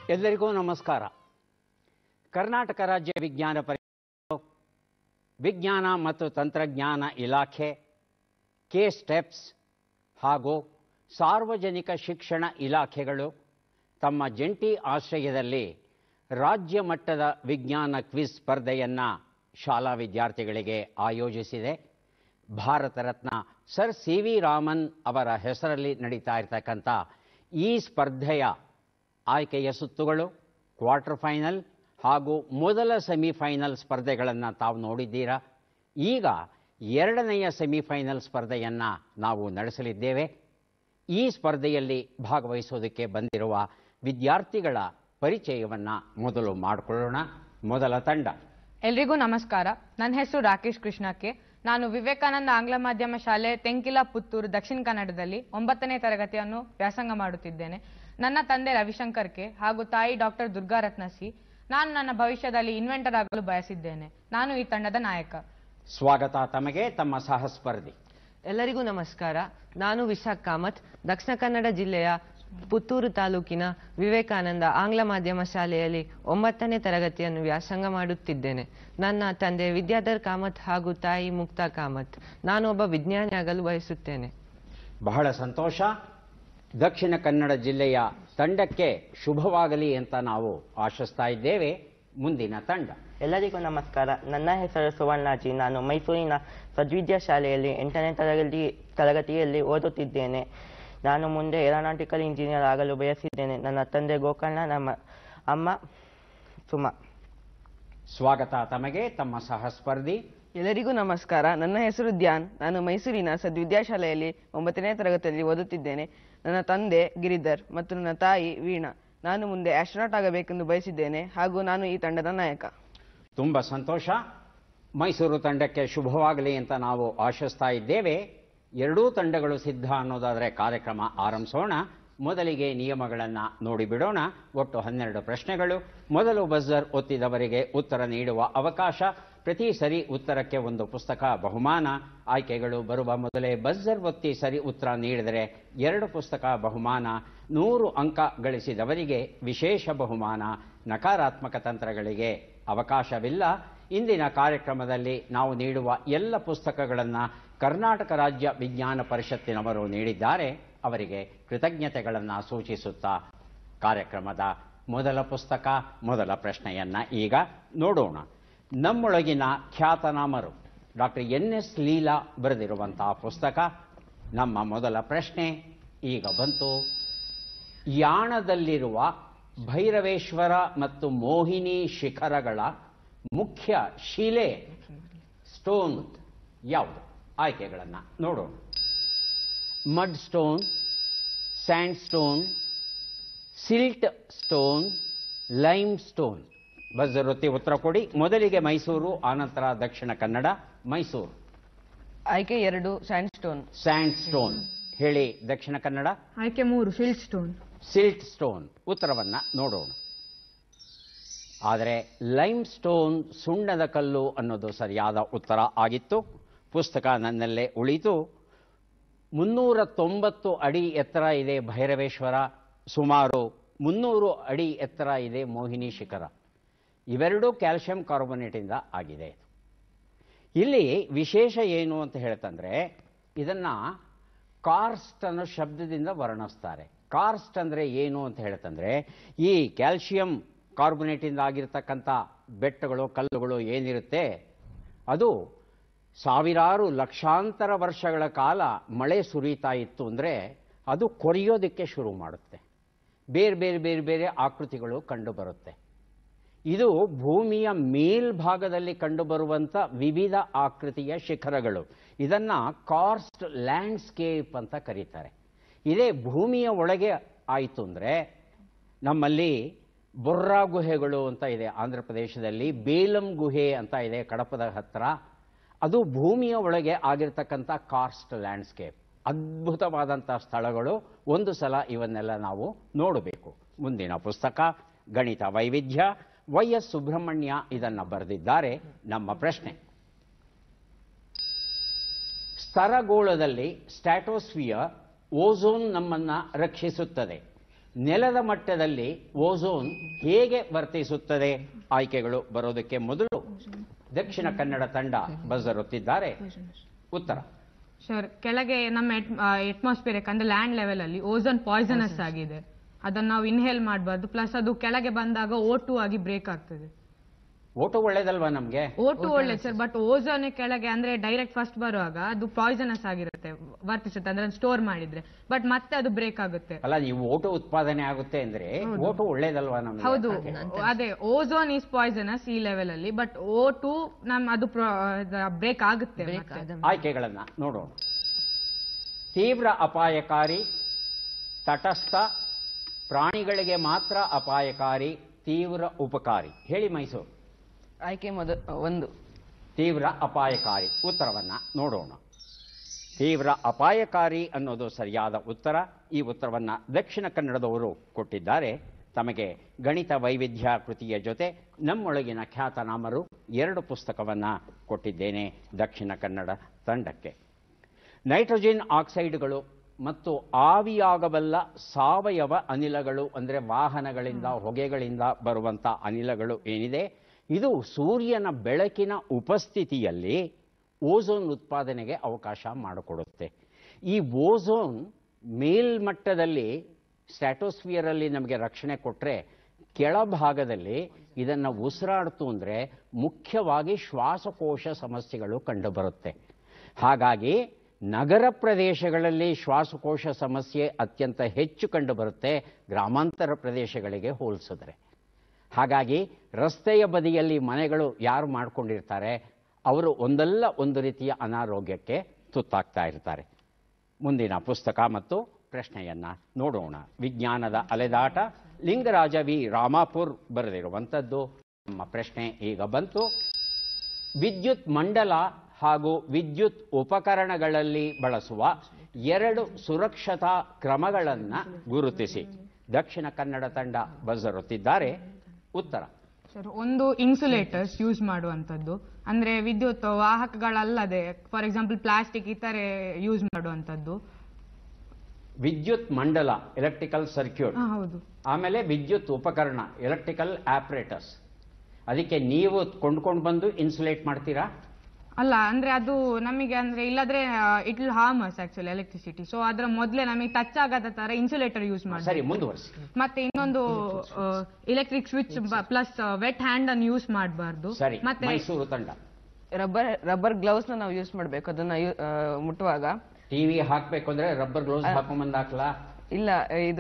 ಎಲ್ಲರಿಗೂ ನಮಸ್ಕಾರ. ಕರ್ನಾಟಕ ರಾಜ್ಯ ವಿಜ್ಞಾನ ಪರಿಷತ್ತು, ವಿಜ್ಞಾನ ಮತ್ತು ತಂತ್ರಜ್ಞಾನ ಇಲಾಖೆ, ಕೆ ಸ್ಟೆಪ್ಸ್ ಹಾಗೂ ಸಾರ್ವಜನಿಕ ಶಿಕ್ಷಣ ಇಲಾಖೆಗಳು ತಮ್ಮ ಜಂಟಿ ಆಶ್ರಯದಲ್ಲಿ ರಾಜ್ಯ ಮಟ್ಟದ ವಿಜ್ಞಾನ ಕ್ವಿಜ್ ಸ್ಪರ್ಧೆಯನ್ನು ಶಾಲಾ ವಿದ್ಯಾರ್ಥಿಗಳಿಗೆ ಆಯೋಜಿಸಿದೆ. ಭಾರತ ರತ್ನ ಸರ್ ಸಿ ವಿ ರಾಮನ್ ಅವರ ಹೆಸರಲ್ಲಿ ನಡೀತಾ ಇರತಕ್ಕಂಥ ಈ ಸ್ಪರ್ಧೆಯ ಆಯ್ಕೆಯ ಸುತ್ತುಗಳು, ಕ್ವಾರ್ಟರ್ ಫೈನಲ್ ಹಾಗೂ ಮೊದಲ ಸೆಮಿಫೈನಲ್ ಸ್ಪರ್ಧೆಗಳನ್ನು ತಾವು ನೋಡಿದ್ದೀರಾ. ಈಗ ಎರಡನೆಯ ಸೆಮಿಫೈನಲ್ ಸ್ಪರ್ಧೆಯನ್ನು ನಾವು ನಡೆಸಲಿದ್ದೇವೆ. ಈ ಸ್ಪರ್ಧೆಯಲ್ಲಿ ಭಾಗವಹಿಸೋದಕ್ಕೆ ಬಂದಿರುವ ವಿದ್ಯಾರ್ಥಿಗಳ ಪರಿಚಯವನ್ನು ಮೊದಲು ಮಾಡಿಕೊಳ್ಳೋಣ. ಮೊದಲ ತಂಡ. ಎಲ್ರಿಗೂ ನಮಸ್ಕಾರ. ನನ್ನ ಹೆಸರು ರಾಕೇಶ್ ಕೃಷ್ಣಕ್ಕೆ. ನಾನು ವಿವೇಕಾನಂದ ಆಂಗ್ಲ ಮಾಧ್ಯಮ ಶಾಲೆ ತೆಂಕಿಲ ಪುತ್ತೂರು ದಕ್ಷಿಣ ಕನ್ನಡದಲ್ಲಿ 9ನೇ ತರಗತಿಯನ್ನು ವ್ಯಾಸಂಗ ಮಾಡುತ್ತಿದ್ದೇನೆ. ನನ್ನ ತಂದೆ ರವಿಶಂಕರ್ ಕೆ ಹಾಗೂ ತಾಯಿ ಡಾಕ್ಟರ್ ದುರ್ಗಾರತ್ನ ಸಿ. ನಾನು ನನ್ನ ಭವಿಷ್ಯದಲ್ಲಿ ಇನ್ವೆಂಟರ್ ಆಗಲು ಬಯಸಿದ್ದೇನೆ. ನಾನು ಈ ತಂಡದ ನಾಯಕ. ಸ್ವಾಗತ ತಮಗೆ. ತಮ್ಮ ಸಹಸ್ಪರ್ಧಿ. ಎಲ್ಲರಿಗೂ ನಮಸ್ಕಾರ. ನಾನು ವಿಶಾಖ್ ಕಾಮತ್, ದಕ್ಷಿಣ ಕನ್ನಡ ಜಿಲ್ಲೆಯ ಪುತ್ತೂರು ತಾಲೂಕಿನ ವಿವೇಕಾನಂದ ಆಂಗ್ಲ ಮಾಧ್ಯಮ ಶಾಲೆಯಲ್ಲಿ 9ನೇ ತರಗತಿಯನ್ನು ವ್ಯಾಸಂಗ ಮಾಡುತ್ತಿದ್ದೇನೆ. ನನ್ನ ತಂದೆ ವಿದ್ಯಾಧರ್ ಕಾಮತ್ ಹಾಗೂ ತಾಯಿ ಮುಕ್ತಾ ಕಾಮತ್. ನಾನು ಒಬ್ಬ ವಿಜ್ಞಾನಿಯಾಗಲು ಬಯಸುತ್ತೇನೆ. ಬಹಳ ಸಂತೋಷ. ದಕ್ಷಿಣ ಕನ್ನಡ ಜಿಲ್ಲೆಯ ತಂಡಕ್ಕೆ ಶುಭವಾಗಲಿ ಅಂತ ನಾವು ಆಶಿಸ್ತಾ ಇದ್ದೇವೆ. ಮುಂದಿನ ತಂಡ. ಎಲ್ಲರಿಗೂ ನಮಸ್ಕಾರ. ನನ್ನ ಹೆಸರು ಸುವರ್ಣಾಜಿ. ನಾನು ಮೈಸೂರಿನ ಸದ್ವಿದ್ಯಾ ಶಾಲೆಯಲ್ಲಿ 8ನೇ ತರಗತಿಯಲ್ಲಿ ಓದುತ್ತಿದ್ದೇನೆ. ನಾನು ಮುಂದೆ ಏರೋನಾಟಿಕಲ್ ಇಂಜಿನಿಯರ್ ಆಗಲು ಬಯಸಿದ್ದೇನೆ. ನನ್ನ ತಂದೆ ಗೋಕರ್ಣ, ನಮ್ಮ ಅಮ್ಮ ಸುಮಾ. ಸ್ವಾಗತ ತಮಗೆ. ತಮ್ಮ ಸಹಸ್ಪರ್ಧಿ. ಎಲ್ಲರಿಗೂ ನಮಸ್ಕಾರ. ನನ್ನ ಹೆಸರು ಧ್ಯಾನ್. ನಾನು ಮೈಸೂರಿನ ಸದ್ವಿದ್ಯಾ ಶಾಲೆಯಲ್ಲಿ 9ನೇ ತರಗತಿಯಲ್ಲಿ ಓದುತ್ತಿದ್ದೇನೆ. ನನ್ನ ತಂದೆ ಗಿರಿಧರ್ ಮತ್ತು ನನ್ನ ತಾಯಿ ವೀಣಾ. ನಾನು ಮುಂದೆ ಆಸ್ಟ್ರೋನಾಟ್ ಆಗಬೇಕೆಂದು ಬಯಸಿದ್ದೇನೆ ಹಾಗೂ ನಾನು ಈ ತಂಡದ ನಾಯಕ. ತುಂಬ ಸಂತೋಷ. ಮೈಸೂರು ತಂಡಕ್ಕೆ ಶುಭವಾಗಲಿ ಅಂತ ನಾವು ಆಶಿಸ್ತಾ ಇದ್ದೇವೆ. ಎರಡೂ ತಂಡಗಳು ಸಿದ್ಧ ಅನ್ನೋದಾದರೆ ಕಾರ್ಯಕ್ರಮ ಆರಂಭಿಸೋಣ. ಮೊದಲಿಗೆ ನಿಯಮಗಳನ್ನು ನೋಡಿಬಿಡೋಣ. ಒಟ್ಟು 12 ಪ್ರಶ್ನೆಗಳು. ಮೊದಲು ಬಜರ್ ಒತ್ತಿದವರಿಗೆ ಉತ್ತರ ನೀಡುವ ಅವಕಾಶ. ಪ್ರತಿ ಸರಿ ಉತ್ತರಕ್ಕೆ ಒಂದು ಪುಸ್ತಕ ಬಹುಮಾನ. ಆಯ್ಕೆಗಳು ಬರುವ ಮೊದಲೇ ಬಜರ್ ಒತ್ತಿ ಸರಿ ಉತ್ತರ ನೀಡಿದರೆ 2 ಪುಸ್ತಕ ಬಹುಮಾನ. 100 ಅಂಕ ಗಳಿಸಿದವರಿಗೆ ವಿಶೇಷ ಬಹುಮಾನ. ನಕಾರಾತ್ಮಕ ತಂತ್ರಗಳಿಗೆ ಅವಕಾಶವಿಲ್ಲ. ಇಂದಿನ ಕಾರ್ಯಕ್ರಮದಲ್ಲಿ ನಾವು ನೀಡುವ ಎಲ್ಲ ಪುಸ್ತಕಗಳನ್ನು ಕರ್ನಾಟಕ ರಾಜ್ಯ ವಿಜ್ಞಾನ ಪರಿಷತ್ತಿನವರು ನೀಡಿದ್ದಾರೆ. ಅವರಿಗೆ ಕೃತಜ್ಞತೆಗಳನ್ನು ಸೂಚಿಸುತ್ತಾ ಕಾರ್ಯಕ್ರಮದ ಮೊದಲ ಪುಸ್ತಕ, ಮೊದಲ ಪ್ರಶ್ನೆಯನ್ನು ಈಗ ನೋಡೋಣ. ನಮ್ಮೊಳಗಿನ ಖ್ಯಾತನಾಮರು ಡಾಕ್ಟರ್ NS ಲೀಲಾ ಬರೆದಿರುವಂತಹ ಪುಸ್ತಕ. ನಮ್ಮ ಮೊದಲ ಪ್ರಶ್ನೆ ಈಗ ಬಂತು. ಯಾಣದಲ್ಲಿರುವ ಭೈರವೇಶ್ವರ ಮತ್ತು ಮೋಹಿನಿ ಶಿಖರಗಳ ಮುಖ್ಯ ಶಿಲೆ ಸ್ಟೋನ್ ಯಾವುದು? ಆಯ್ಕೆಗಳನ್ನು ನೋಡೋಣ. Mud stone, sand stone, silt stone, lime stone. Buzzer ಒತ್ತಿ ಉತ್ತರ ಕೊಡಿ. ಮೊದಲಿಗೆ ಮೈಸೂರು, ಆನಂತರ ದಕ್ಷಿಣ ಕನ್ನಡ. ಮೈಸೂರು. ಆಯ್ಕೆ 2 ಸ್ಯಾಂಡ್ ಸ್ಟೋನ್. Sand stone. ಹೇಳಿ ದಕ್ಷಿಣ ಕನ್ನಡ. ಆಯ್ಕೆ 3 ಸಿಲ್ಟ್ ಸ್ಟೋನ್. Silt stone. ಉತ್ತರವನ್ನು ನೋಡೋಣ. ಆದರೆ ಲೈಮ್ ಸ್ಟೋನ್, ಸುಣ್ಣದ ಕಲ್ಲು ಅನ್ನೋದು ಸರಿಯಾದ ಉತ್ತರ ಆಗಿತ್ತು. ಪುಸ್ತಕ ನನ್ನಲ್ಲೇ ಉಳಿತು. 390 ಅಡಿ ಎತ್ತರ ಇದೆ ಭೈರವೇಶ್ವರ, ಸುಮಾರು 300 ಅಡಿ ಎತ್ತರ ಇದೆ ಮೋಹಿನಿ ಶಿಖರ. ಇವೆರಡೂ ಕ್ಯಾಲ್ಸಿಯಂ ಕಾರ್ಬೋನೇಟಿಂದ ಆಗಿದೆ. ಇಲ್ಲಿ ವಿಶೇಷ ಏನು ಅಂತ ಹೇಳ್ತಂದ್ರೆ, ಇದನ್ನು ಕಾರ್ಸ್ಟ್ ಅನ್ನೋ ಶಬ್ದದಿಂದ ವರ್ಣಿಸ್ತಾರೆ. ಕಾರ್ಸ್ಟ್ ಅಂದರೆ ಏನು ಅಂತ ಹೇಳ್ತಂದ್ರೆ, ಈ ಕ್ಯಾಲ್ಸಿಯಂ ಕಾರ್ಬೋನೇಟಿಂದ ಆಗಿರ್ತಕ್ಕಂಥ ಬೆಟ್ಟಗಳು, ಕಲ್ಲುಗಳು ಏನಿರುತ್ತೆ, ಅದು ಸಾವಿರಾರು ಲಕ್ಷಾಂತರ ವರ್ಷಗಳ ಕಾಲ ಮಳೆ ಸುರಿತಾ ಇತ್ತು ಅಂದರೆ ಅದು ಕೊರೆಯೋದಕ್ಕೆ ಶುರು ಮಾಡುತ್ತೆ. ಬೇರೆ ಬೇರೆ ಬೇರೆ ಬೇರೆ ಆಕೃತಿಗಳು ಕಂಡುಬರುತ್ತೆ. ಇದು ಭೂಮಿಯ ಮೇಲ್ಭಾಗದಲ್ಲಿ ಕಂಡುಬರುವಂಥ ವಿವಿಧ ಆಕೃತಿಯ ಶಿಖರಗಳು. ಇದನ್ನು ಕಾರ್ಸ್ಟ್ ಲ್ಯಾಂಡ್ಸ್ಕೇಪ್ ಅಂತ ಕರೀತಾರೆ. ಇದೇ ಭೂಮಿಯ ಒಳಗೆ ಆಯಿತು ಅಂದರೆ, ನಮ್ಮಲ್ಲಿ ಬೊರ್ರಾ ಗುಹೆಗಳು ಅಂತ ಇದೆ ಆಂಧ್ರ ಪ್ರದೇಶದಲ್ಲಿ, ಬೇಲಂ ಗುಹೆ ಅಂತ ಇದೆ ಕಡಪದ ಹತ್ತಿರ. ಅದು ಭೂಮಿಯ ಒಳಗೆ ಆಗಿರ್ತಕ್ಕಂಥ ಕಾರ್ಸ್ಟ್ ಲ್ಯಾಂಡ್ಸ್ಕೇಪ್. ಅದ್ಭುತವಾದಂಥ ಸ್ಥಳಗಳು. ಒಂದು ಸಲ ಇವನ್ನೆಲ್ಲ ನಾವು ನೋಡಬೇಕು. ಮುಂದಿನ ಪುಸ್ತಕ ಗಣಿತ ವೈವಿಧ್ಯ. YS ಸುಬ್ರಹ್ಮಣ್ಯ ಇದನ್ನು ಬರೆದಿದ್ದಾರೆ. ನಮ್ಮ ಪ್ರಶ್ನೆ, ಸ್ತರಗೋಳದಲ್ಲಿ ಸ್ಟ್ಯಾಟೋಸ್ಫಿಯರ್ ಓಝೋನ್ ನಮ್ಮನ್ನು ರಕ್ಷಿಸುತ್ತದೆ. ನೆಲದ ಮಟ್ಟದಲ್ಲಿ ಓಝೋನ್ ಹೇಗೆ ವರ್ತಿಸುತ್ತದೆ? ಆಯ್ಕೆಗಳು ಬರೋದಕ್ಕೆ ಮೊದಲು ದಕ್ಷಿಣ ಕನ್ನಡ ತಂಡ ಬಜರ್ ಒತ್ತಿದ್ದಾರೆ. ಉತ್ತರ ಸರ್, ಕೆಳಗೆ ನಮ್ಮ ಅಟ್ಮಾಸ್ಫಿಯರ್ ಅಂದ್ರೆ ಲ್ಯಾಂಡ್ ಲೆವೆಲ್ ಅಲ್ಲಿ ಓಝೋನ್ ಪಾಯ್ಸನಸ್ ಆಗಿದೆ, ಅದನ್ನ ನಾವು ಇನ್ಹೇಲ್ ಮಾಡಬಾರ್ದು. ಪ್ಲಸ್ ಅದು ಕೆಳಗೆ ಬಂದಾಗ O2 ಆಗಿ ಬ್ರೇಕ್ ಆಗ್ತದೆ. ಓಟು ಒಳ್ಳೇದಲ್ವಾ ನಮ್ಗೆ? O2 ಒಳ್ಳೇದು ಸರ್, ಬಟ್ ಓಝೋನ್ ಕೆಳಗೆ ಅಂದ್ರೆ ಡೈರೆಕ್ಟ್ ಫಸ್ಟ್ ಬರುವಾಗ ಅದು ಪಾಯ್ಸನಸ್ ಆಗಿರುತ್ತೆ, ವರ್ತಿಸುತ್ತೆ ಅಂದ್ರೆ ಸ್ಟೋರ್ ಮಾಡಿದ್ರೆ, ಬಟ್ ಮತ್ತೆ ಅದು ಬ್ರೇಕ್ ಆಗುತ್ತೆ. ಅಲ್ಲ, ನೀವು ಓಟು ಉತ್ಪಾದನೆ ಆಗುತ್ತೆ ಅಂದ್ರೆ ಓಟು ಒಳ್ಳೇದಲ್ವಾ ನಮ್ಗೆ? ಹೌದು, ಅದೇ ಓಝೋನ್ ಈಸ್ ಪಾಯ್ಸನಸ್ ಈ ಲೆವೆಲ್ ಅಲ್ಲಿ, ಬಟ್ O2 ಅದು ಬ್ರೇಕ್ ಆಗುತ್ತೆ. ಆಯ್ಕೆಗಳನ್ನ ನೋಡೋಣ. ತೀವ್ರ ಅಪಾಯಕಾರಿ, ತಟಸ್ಥ, ಪ್ರಾಣಿಗಳಿಗೆ ಮಾತ್ರ ಅಪಾಯಕಾರಿ, ತೀವ್ರ ಉಪಕಾರಿ. ಹೇಳಿ ಮೈಸೂರು. ಆಯ್ಕೆ ಒಂದು. ತೀವ್ರ ಅಪಾಯಕಾರಿ. ಉತ್ತರವನ್ನ ನೋಡೋಣ. ತೀವ್ರ ಅಪಾಯಕಾರಿ ಅನ್ನೋದು ಸರಿಯಾದ ಉತ್ತರ. ಈ ಉತ್ತರವನ್ನ ದಕ್ಷಿಣ ಕನ್ನಡದವರು ಕೊಟ್ಟಿದ್ದಾರೆ. ತಮಗೆ ಗಣಿತ ವೈವಿಧ್ಯ ಕೃತಿಯ ಜೊತೆ ನಮ್ಮೊಳಗಿನ ಖ್ಯಾತನಾಮರು 2 ಪುಸ್ತಕವನ್ನ ಕೊಟ್ಟಿದ್ದೇನೆ ದಕ್ಷಿಣ ಕನ್ನಡ ತಂಡಕ್ಕೆ. ನೈಟ್ರೋಜನ್ ಆಕ್ಸೈಡ್ಗಳು ಮತ್ತು ಆವಿಯಾಗಬಲ್ಲ ಸಾವಯವ ಅನಿಲಗಳು ಅಂದರೆ ವಾಹನಗಳಿಂದ ಹೊಗೆಗಳಿಂದ ಬರುವಂಥ ಅನಿಲಗಳು ಏನಿದೆ, ಇದು ಸೂರ್ಯನ ಬೆಳಕಿನ ಉಪಸ್ಥಿತಿಯಲ್ಲಿ ಓಝೋನ್ ಉತ್ಪಾದನೆಗೆ ಅವಕಾಶ ಮಾಡಿಕೊಡುತ್ತೆ. ಈ ಓಝೋನ್ ಮೇಲ್ಮಟ್ಟದಲ್ಲಿ ಸ್ಟ್ರಾಟೋಸ್ಫಿಯರಲ್ಲಿ ನಮಗೆ ರಕ್ಷಣೆ ಕೊಟ್ಟರೆ, ಕೆಳಭಾಗದಲ್ಲಿ ಇದನ್ನು ಉಸಿರಾಡ್ತು ಅಂದರೆ ಮುಖ್ಯವಾಗಿ ಶ್ವಾಸಕೋಶ ಸಮಸ್ಯೆಗಳು ಕಂಡುಬರುತ್ತೆ. ಹಾಗಾಗಿ ನಗರ ಪ್ರದೇಶಗಳಲ್ಲಿ ಶ್ವಾಸಕೋಶ ಸಮಸ್ಯೆ ಅತ್ಯಂತ ಹೆಚ್ಚು ಕಂಡುಬರುತ್ತೆ ಗ್ರಾಮಾಂತರ ಪ್ರದೇಶಗಳಿಗೆ ಹೋಲಿಸಿದ್ರೆ. ಹಾಗಾಗಿ ರಸ್ತೆಯ ಬದಿಯಲ್ಲಿ ಮನೆಗಳು ಯಾರು ಮಾಡ್ಕೊಂಡಿರ್ತಾರೆ ಅವರು ಒಂದಲ್ಲ ಒಂದು ರೀತಿಯ ಅನಾರೋಗ್ಯಕ್ಕೆ ತುತ್ತಾಗ್ತಾ ಇರ್ತಾರೆ. ಮುಂದಿನ ಪುಸ್ತಕ ಮತ್ತು ಪ್ರಶ್ನೆಯನ್ನ ನೋಡೋಣ. ವಿಜ್ಞಾನದ ಅಲೆದಾಟ, ಲಿಂಗರಾಜ ವಿ ರಾಮಾಪುರ್ ಬರೆದಿರುವಂಥದ್ದು. ನಮ್ಮ ಪ್ರಶ್ನೆ ಈಗ ಬಂತು. ವಿದ್ಯುತ್ ಮಂಡಲ ಹಾಗೂ ವಿದ್ಯುತ್ ಉಪಕರಣಗಳಲ್ಲಿ ಬಳಸುವ 2 ಸುರಕ್ಷತಾ ಕ್ರಮಗಳನ್ನು ಗುರುತಿಸಿ. ದಕ್ಷಿಣ ಕನ್ನಡ ತಂಡ ಬಜರ್ ಒತ್ತಿದ್ದಾರೆ. ಉತ್ತರ ಸರ್, ಒಂದು ಇನ್ಸುಲೇಟರ್ಸ್ ಯೂಸ್ ಮಾಡುವಂಥದ್ದು, ಅಂದ್ರೆ ವಿದ್ಯುತ್ ವಾಹಕಗಳಲ್ಲದೆ ಫಾರ್ ಎಕ್ಸಾಂಪಲ್ ಪ್ಲಾಸ್ಟಿಕ್ ಈ ತರ ಯೂಸ್ ಮಾಡುವಂಥದ್ದು. ವಿದ್ಯುತ್ ಮಂಡಲ ಎಲೆಕ್ಟ್ರಿಕಲ್ ಸರ್ಕ್ಯೂಟ್. ಹೌದು. ಆಮೇಲೆ ವಿದ್ಯುತ್ ಉಪಕರಣ ಎಲೆಕ್ಟ್ರಿಕಲ್ ಆಪರೇಟರ್ಸ್. ಅದಕ್ಕೆ ನೀವು ಕೊಂಡ್ಕೊಂಡು ಬಂದು ಇನ್ಸುಲೇಟ್ ಮಾಡ್ತೀರಾ? ಅಲ್ಲ, ಅಂದ್ರೆ ಅದು ನಮಗೆ ಅಂದ್ರೆ ಇಲ್ಲದ್ರೆ it will harm us actually electricity. So ಅದರ ಮೊದಲೇ ನಮಗೆ ಟಚ್ ಆಗದ ತರ ಇನ್ಸುಲೇಟರ್ ಯೂಸ್ ಮಾಡಿ. ಸರಿ, ಮುಂದುವರಿಸಿ. ಮತ್ತೆ ಇನ್ನೊಂದು electric switch plus wet hand ಅನ್ನು ಯೂಸ್ ಮಾಡಬಾರ್ದು. ಸರಿ, ಮತ್ತೆ ಮೈಸೂರು ತಂಡ. ರಬ್ಬರ್ ಗ್ಲೌಸ್ ನಾವು ಯೂಸ್ ಮಾಡಬೇಕು ಅದನ್ನ ಮುಟ್ಟುವಾಗ. ಟಿವಿ ಹಾಕ್ಬೇಕು ಅಂದ್ರೆ ರಬ್ಬರ್ ಗ್ಲೌಸ್ ಹಾಕೊಂಬಂದ್ ಹಾಕ್ಲಾ? ಇಲ್ಲ, ಇದು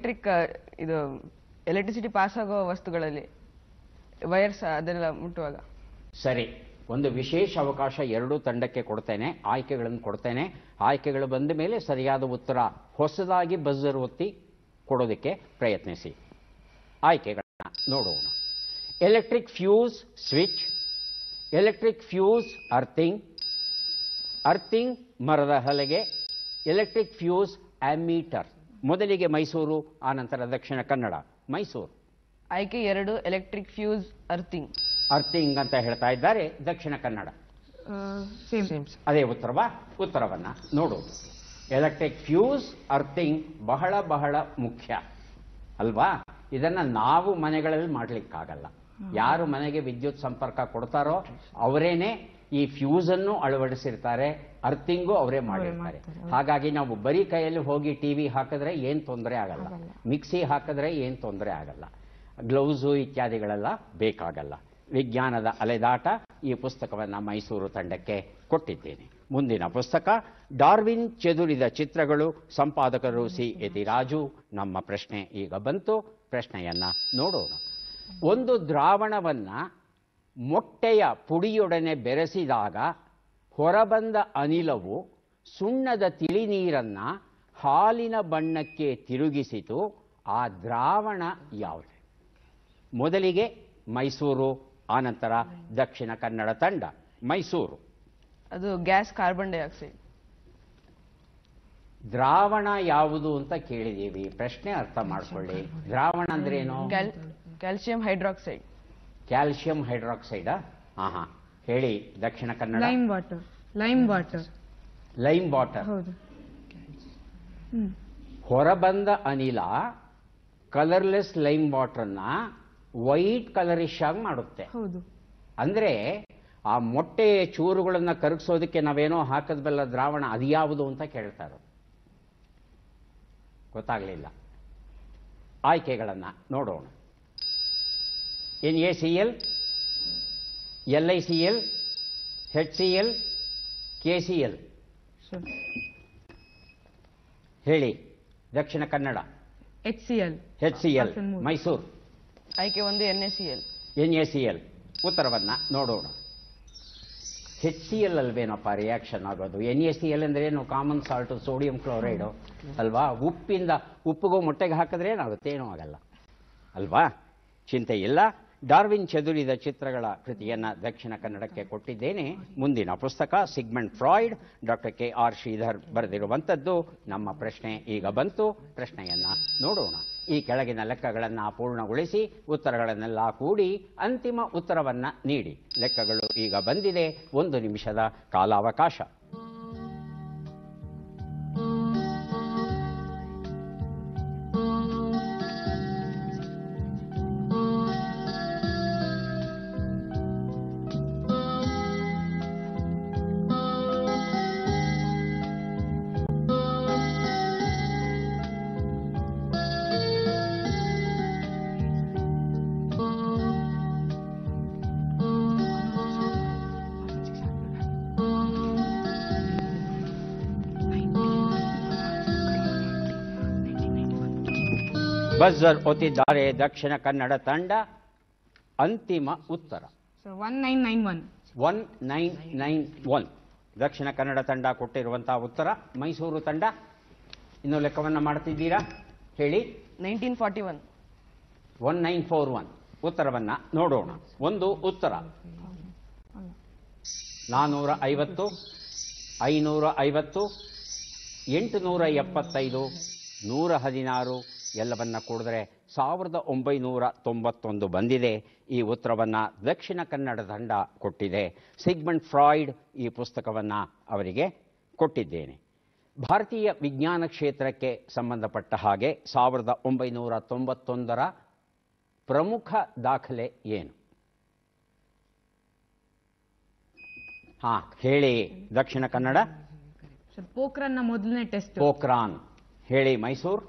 ಎಲೆಕ್ಟ್ರಿಸಿಟಿ ಪಾಸ್ ಆಗೋ ವಸ್ತುಗಳಲ್ಲಿ ವೈರ್ಸ್ ಅದೆಲ್ಲ ಮುಟ್ಟುವಾಗ. ಸರಿ, ಒಂದು ವಿಶೇಷ ಅವಕಾಶ 2 ತಂಡಕ್ಕೆ ಕೊಡ್ತೇನೆ, ಆಯ್ಕೆಗಳನ್ನು ಕೊಡ್ತೇನೆ. ಆಯ್ಕೆಗಳು ಬಂದ ಮೇಲೆ ಸರಿಯಾದ ಉತ್ತರ ಹೊಸದಾಗಿ ಬಜರ್ ಒತ್ತಿ ಕೊಡೋದಕ್ಕೆ ಪ್ರಯತ್ನಿಸಿ. ಆಯ್ಕೆಗಳನ್ನ ನೋಡೋಣ. Electric fuse switch, electric fuse earthing, earthing ಮರದ ಹಲಗೆ, ಎಲೆಕ್ಟ್ರಿಕ್ ಫ್ಯೂಸ್ ಆಮೀಟರ್. ಮೊದಲಿಗೆ ಮೈಸೂರು, ಆನಂತರ ದಕ್ಷಿಣ ಕನ್ನಡ. ಮೈಸೂರು. ಆಯ್ಕೆ 2 ಎಲೆಕ್ಟ್ರಿಕ್ ಫ್ಯೂಸ್ ಅರ್ಥಿಂಗ್. ಅರ್ಥಿಂಗ್ ಅಂತ ಹೇಳ್ತಾ ಇದ್ದಾರೆ. ದಕ್ಷಿಣ ಕನ್ನಡ ಅದೇ ಉತ್ತರವಾ? ಉತ್ತರವನ್ನ ನೋಡೋದು. ಎಲೆಕ್ಟ್ರಿಕ್ ಫ್ಯೂಸ್ ಅರ್ಥಿಂಗ್ ಬಹಳ ಬಹಳ ಮುಖ್ಯ ಅಲ್ವಾ? ಇದನ್ನ ನಾವು ಮನೆಗಳಲ್ಲಿ ಮಾಡ್ಲಿಕ್ಕಾಗಲ್ಲ. ಯಾರು ಮನೆಗೆ ವಿದ್ಯುತ್ ಸಂಪರ್ಕ ಕೊಡ್ತಾರೋ ಅವರೇನೆ ಈ ಫ್ಯೂಸ್ ಅನ್ನು ಅಳವಡಿಸಿರ್ತಾರೆ, ಅರ್ಥಿಂಗು ಅವರೇ ಮಾಡಿರ್ತಾರೆ. ಹಾಗಾಗಿ ನಾವು ಬರೀ ಕೈಯಲ್ಲಿ ಹೋಗಿ ಟಿವಿ ಹಾಕಿದ್ರೆ ಏನ್ ತೊಂದರೆ ಆಗಲ್ಲ, ಮಿಕ್ಸಿ ಹಾಕಿದ್ರೆ ಏನ್ ತೊಂದರೆ ಆಗಲ್ಲ, ಗ್ಲೌಸು ಇತ್ಯಾದಿಗಳೆಲ್ಲ ಬೇಕಾಗಲ್ಲ. ವಿಜ್ಞಾನದ ಅಲೆದಾಟ ಈ ಪುಸ್ತಕವನ್ನು ಮೈಸೂರು ತಂಡಕ್ಕೆ ಕೊಟ್ಟಿದ್ದೇನೆ. ಮುಂದಿನ ಪುಸ್ತಕ ಡಾರ್ವಿನ್ ಚೆದುರಿದ ಚಿತ್ರಗಳು, ಸಂಪಾದಕರು ಸಿ ಯತಿರಾಜು. ನಮ್ಮ ಪ್ರಶ್ನೆ ಈಗ ಬಂತು. ಪ್ರಶ್ನೆಯನ್ನ ನೋಡೋಣ. ಒಂದು ದ್ರಾವಣವನ್ನ ಮೊಟ್ಟೆಯ ಪುಡಿಯೊಡನೆ ಬೆರೆಸಿದಾಗ ಹೊರಬಂದ ಅನಿಲವು ಸುಣ್ಣದ ತಿಳಿನೀರನ್ನ ಹಾಲಿನ ಬಣ್ಣಕ್ಕೆ ತಿರುಗಿಸಿತು. ಆ ದ್ರಾವಣ ಯಾವುದು? ಮೊದಲಿಗೆ ಮೈಸೂರು, ಆನಂತರ ದಕ್ಷಿಣ ಕನ್ನಡ ತಂಡ. ಮೈಸೂರು. ಅದು ಗ್ಯಾಸ್ ಕಾರ್ಬನ್ ಡೈಆಕ್ಸೈಡ್. ದ್ರಾವಣ ಯಾವುದು ಅಂತ ಕೇಳಿದೀವಿ, ಪ್ರಶ್ನೆ ಅರ್ಥ ಮಾಡ್ಕೊಳ್ಳಿ. ದ್ರಾವಣ ಅಂದ್ರೆ ಏನು? Calcium hydroxide. ಕ್ಯಾಲ್ಸಿಯಂ ಹೈಡ್ರಾಕ್ಸೈಡಾ? ಹಾ, ಹೇಳಿ Dakshina Kannada. Lime water. Lime water. Lime water. ಹೌದು. ಹೊರಬಂದ ಅನಿಲ ಕಲರ್ಲೆಸ್ ಲೈಮ್ ವಾಟರ್ನ ವೈಟ್ ಕಲರಿಶ್ ಆಗಿ ಮಾಡುತ್ತೆ. ಹೌದು. ಅಂದ್ರೆ ಆ ಮೊಟ್ಟೆ ಚೂರುಗಳನ್ನ ಕರಗಿಸೋದಕ್ಕೆ ನಾವೇನೋ ಹಾಕದ್ಬಲ್ಲ ದ್ರಾವಣ ಅದು ಯಾವುದು ಅಂತ ಕೇಳ್ತಾರೆ. ಗೊತ್ತಾಗ್ಲಿಲ್ಲ. ಆಯ್ಕೆಗಳನ್ನ ನೋಡೋಣ. NaCl, LiCl, HCl, KCl. ಹೇಳಿ. ದಕ್ಷಿಣ ಕನ್ನಡ HCl. HCl. ಮೈಸೂರು ಆಯ್ಕೆ 1 NaCl. NaCl. ಉತ್ತರವನ್ನ ನೋಡೋಣ. HCl ಅಲ್ವೇನಪ್ಪ ರಿಯಾಕ್ಷನ್ ಆಗೋದು? NaCl ಅಂದ್ರೆ ಏನು? ಕಾಮನ್ ಸಾಲ್ಟ್, ಸೋಡಿಯಂ ಕ್ಲೋರೈಡು ಅಲ್ವಾ? ಉಪ್ಪಿಗೂ ಮೊಟ್ಟೆಗೆ ಹಾಕಿದ್ರೆ ಏನಾಗುತ್ತೆ? ಏನೂ ಆಗಲ್ಲ ಅಲ್ವಾ? ಚಿಂತೆ ಇಲ್ಲ. ಡಾರ್ವಿನ್ ಚದುರಿದ ಚಿತ್ರಗಳ ಕೃತಿಯನ್ನ ದಕ್ಷಿಣ ಕನ್ನಡಕ್ಕೆ ಕೊಟ್ಟಿದ್ದೇನೆ. ಮುಂದಿನ ಪುಸ್ತಕ Sigmund Freud, doctor KR Shridhar ಬರೆದಿರುವಂಥದ್ದು. ನಮ್ಮ ಪ್ರಶ್ನೆ ಈಗ ಬಂತು. ಪ್ರಶ್ನೆಯನ್ನ ನೋಡೋಣ. ಈ ಕೆಳಗಿನ ಲೆಕ್ಕಗಳನ್ನು ಪೂರ್ಣಗೊಳಿಸಿ ಉತ್ತರಗಳನ್ನೆಲ್ಲ ಕೂಡಿ ಅಂತಿಮ ಉತ್ತರವನ್ನ ನೀಡಿ. ಲೆಕ್ಕಗಳು ಈಗ ಬಂದಿದೆ. 1 ನಿಮಿಷದ ಕಾಲಾವಕಾಶ. ಬಜರ್ ಒತ್ತಿದ್ದಾರೆ ದಕ್ಷಿಣ ಕನ್ನಡ ತಂಡ. ಅಂತಿಮ ಉತ್ತರ 1991. 1991 ದಕ್ಷಿಣ ಕನ್ನಡ ತಂಡ ಕೊಟ್ಟಿರುವಂತಹ ಉತ್ತರ. ಮೈಸೂರು ತಂಡ ಇನ್ನು ಲೆಕ್ಕವನ್ನ ಮಾಡ್ತಿದ್ದೀರಾ? ಹೇಳಿ. 1941. 1941 ಉತ್ತರವನ್ನ ನೋಡೋಣ. ಒಂದು ಉತ್ತರ 450, 550, 875, 116 ಎಲ್ಲವನ್ನ ಕೂಡಿದ್ರೆ 1991 ಬಂದಿದೆ. ಈ ಉತ್ತರವನ್ನ ದಕ್ಷಿಣ ಕನ್ನಡ ತಂಡ ಕೊಟ್ಟಿದೆ. ಸಿಗ್ಮಂಡ್ ಫ್ರಾಯ್ಡ್ ಈ ಪುಸ್ತಕವನ್ನ ಅವರಿಗೆ ಕೊಟ್ಟಿದ್ದೇನೆ. ಭಾರತೀಯ ವಿಜ್ಞಾನ ಕ್ಷೇತ್ರಕ್ಕೆ ಸಂಬಂಧಪಟ್ಟ ಹಾಗೆ 1991 ಪ್ರಮುಖ ದಾಖಲೆ ಏನು? ಹೇಳಿ. ದಕ್ಷಿಣ ಕನ್ನಡ ಪೋಖ್ರಾನ್ನ ಮೊದಲನೇ ಟೆಸ್ಟ್. ಪೋಖ್ರಾನ್. ಹೇಳಿ. ಮೈಸೂರು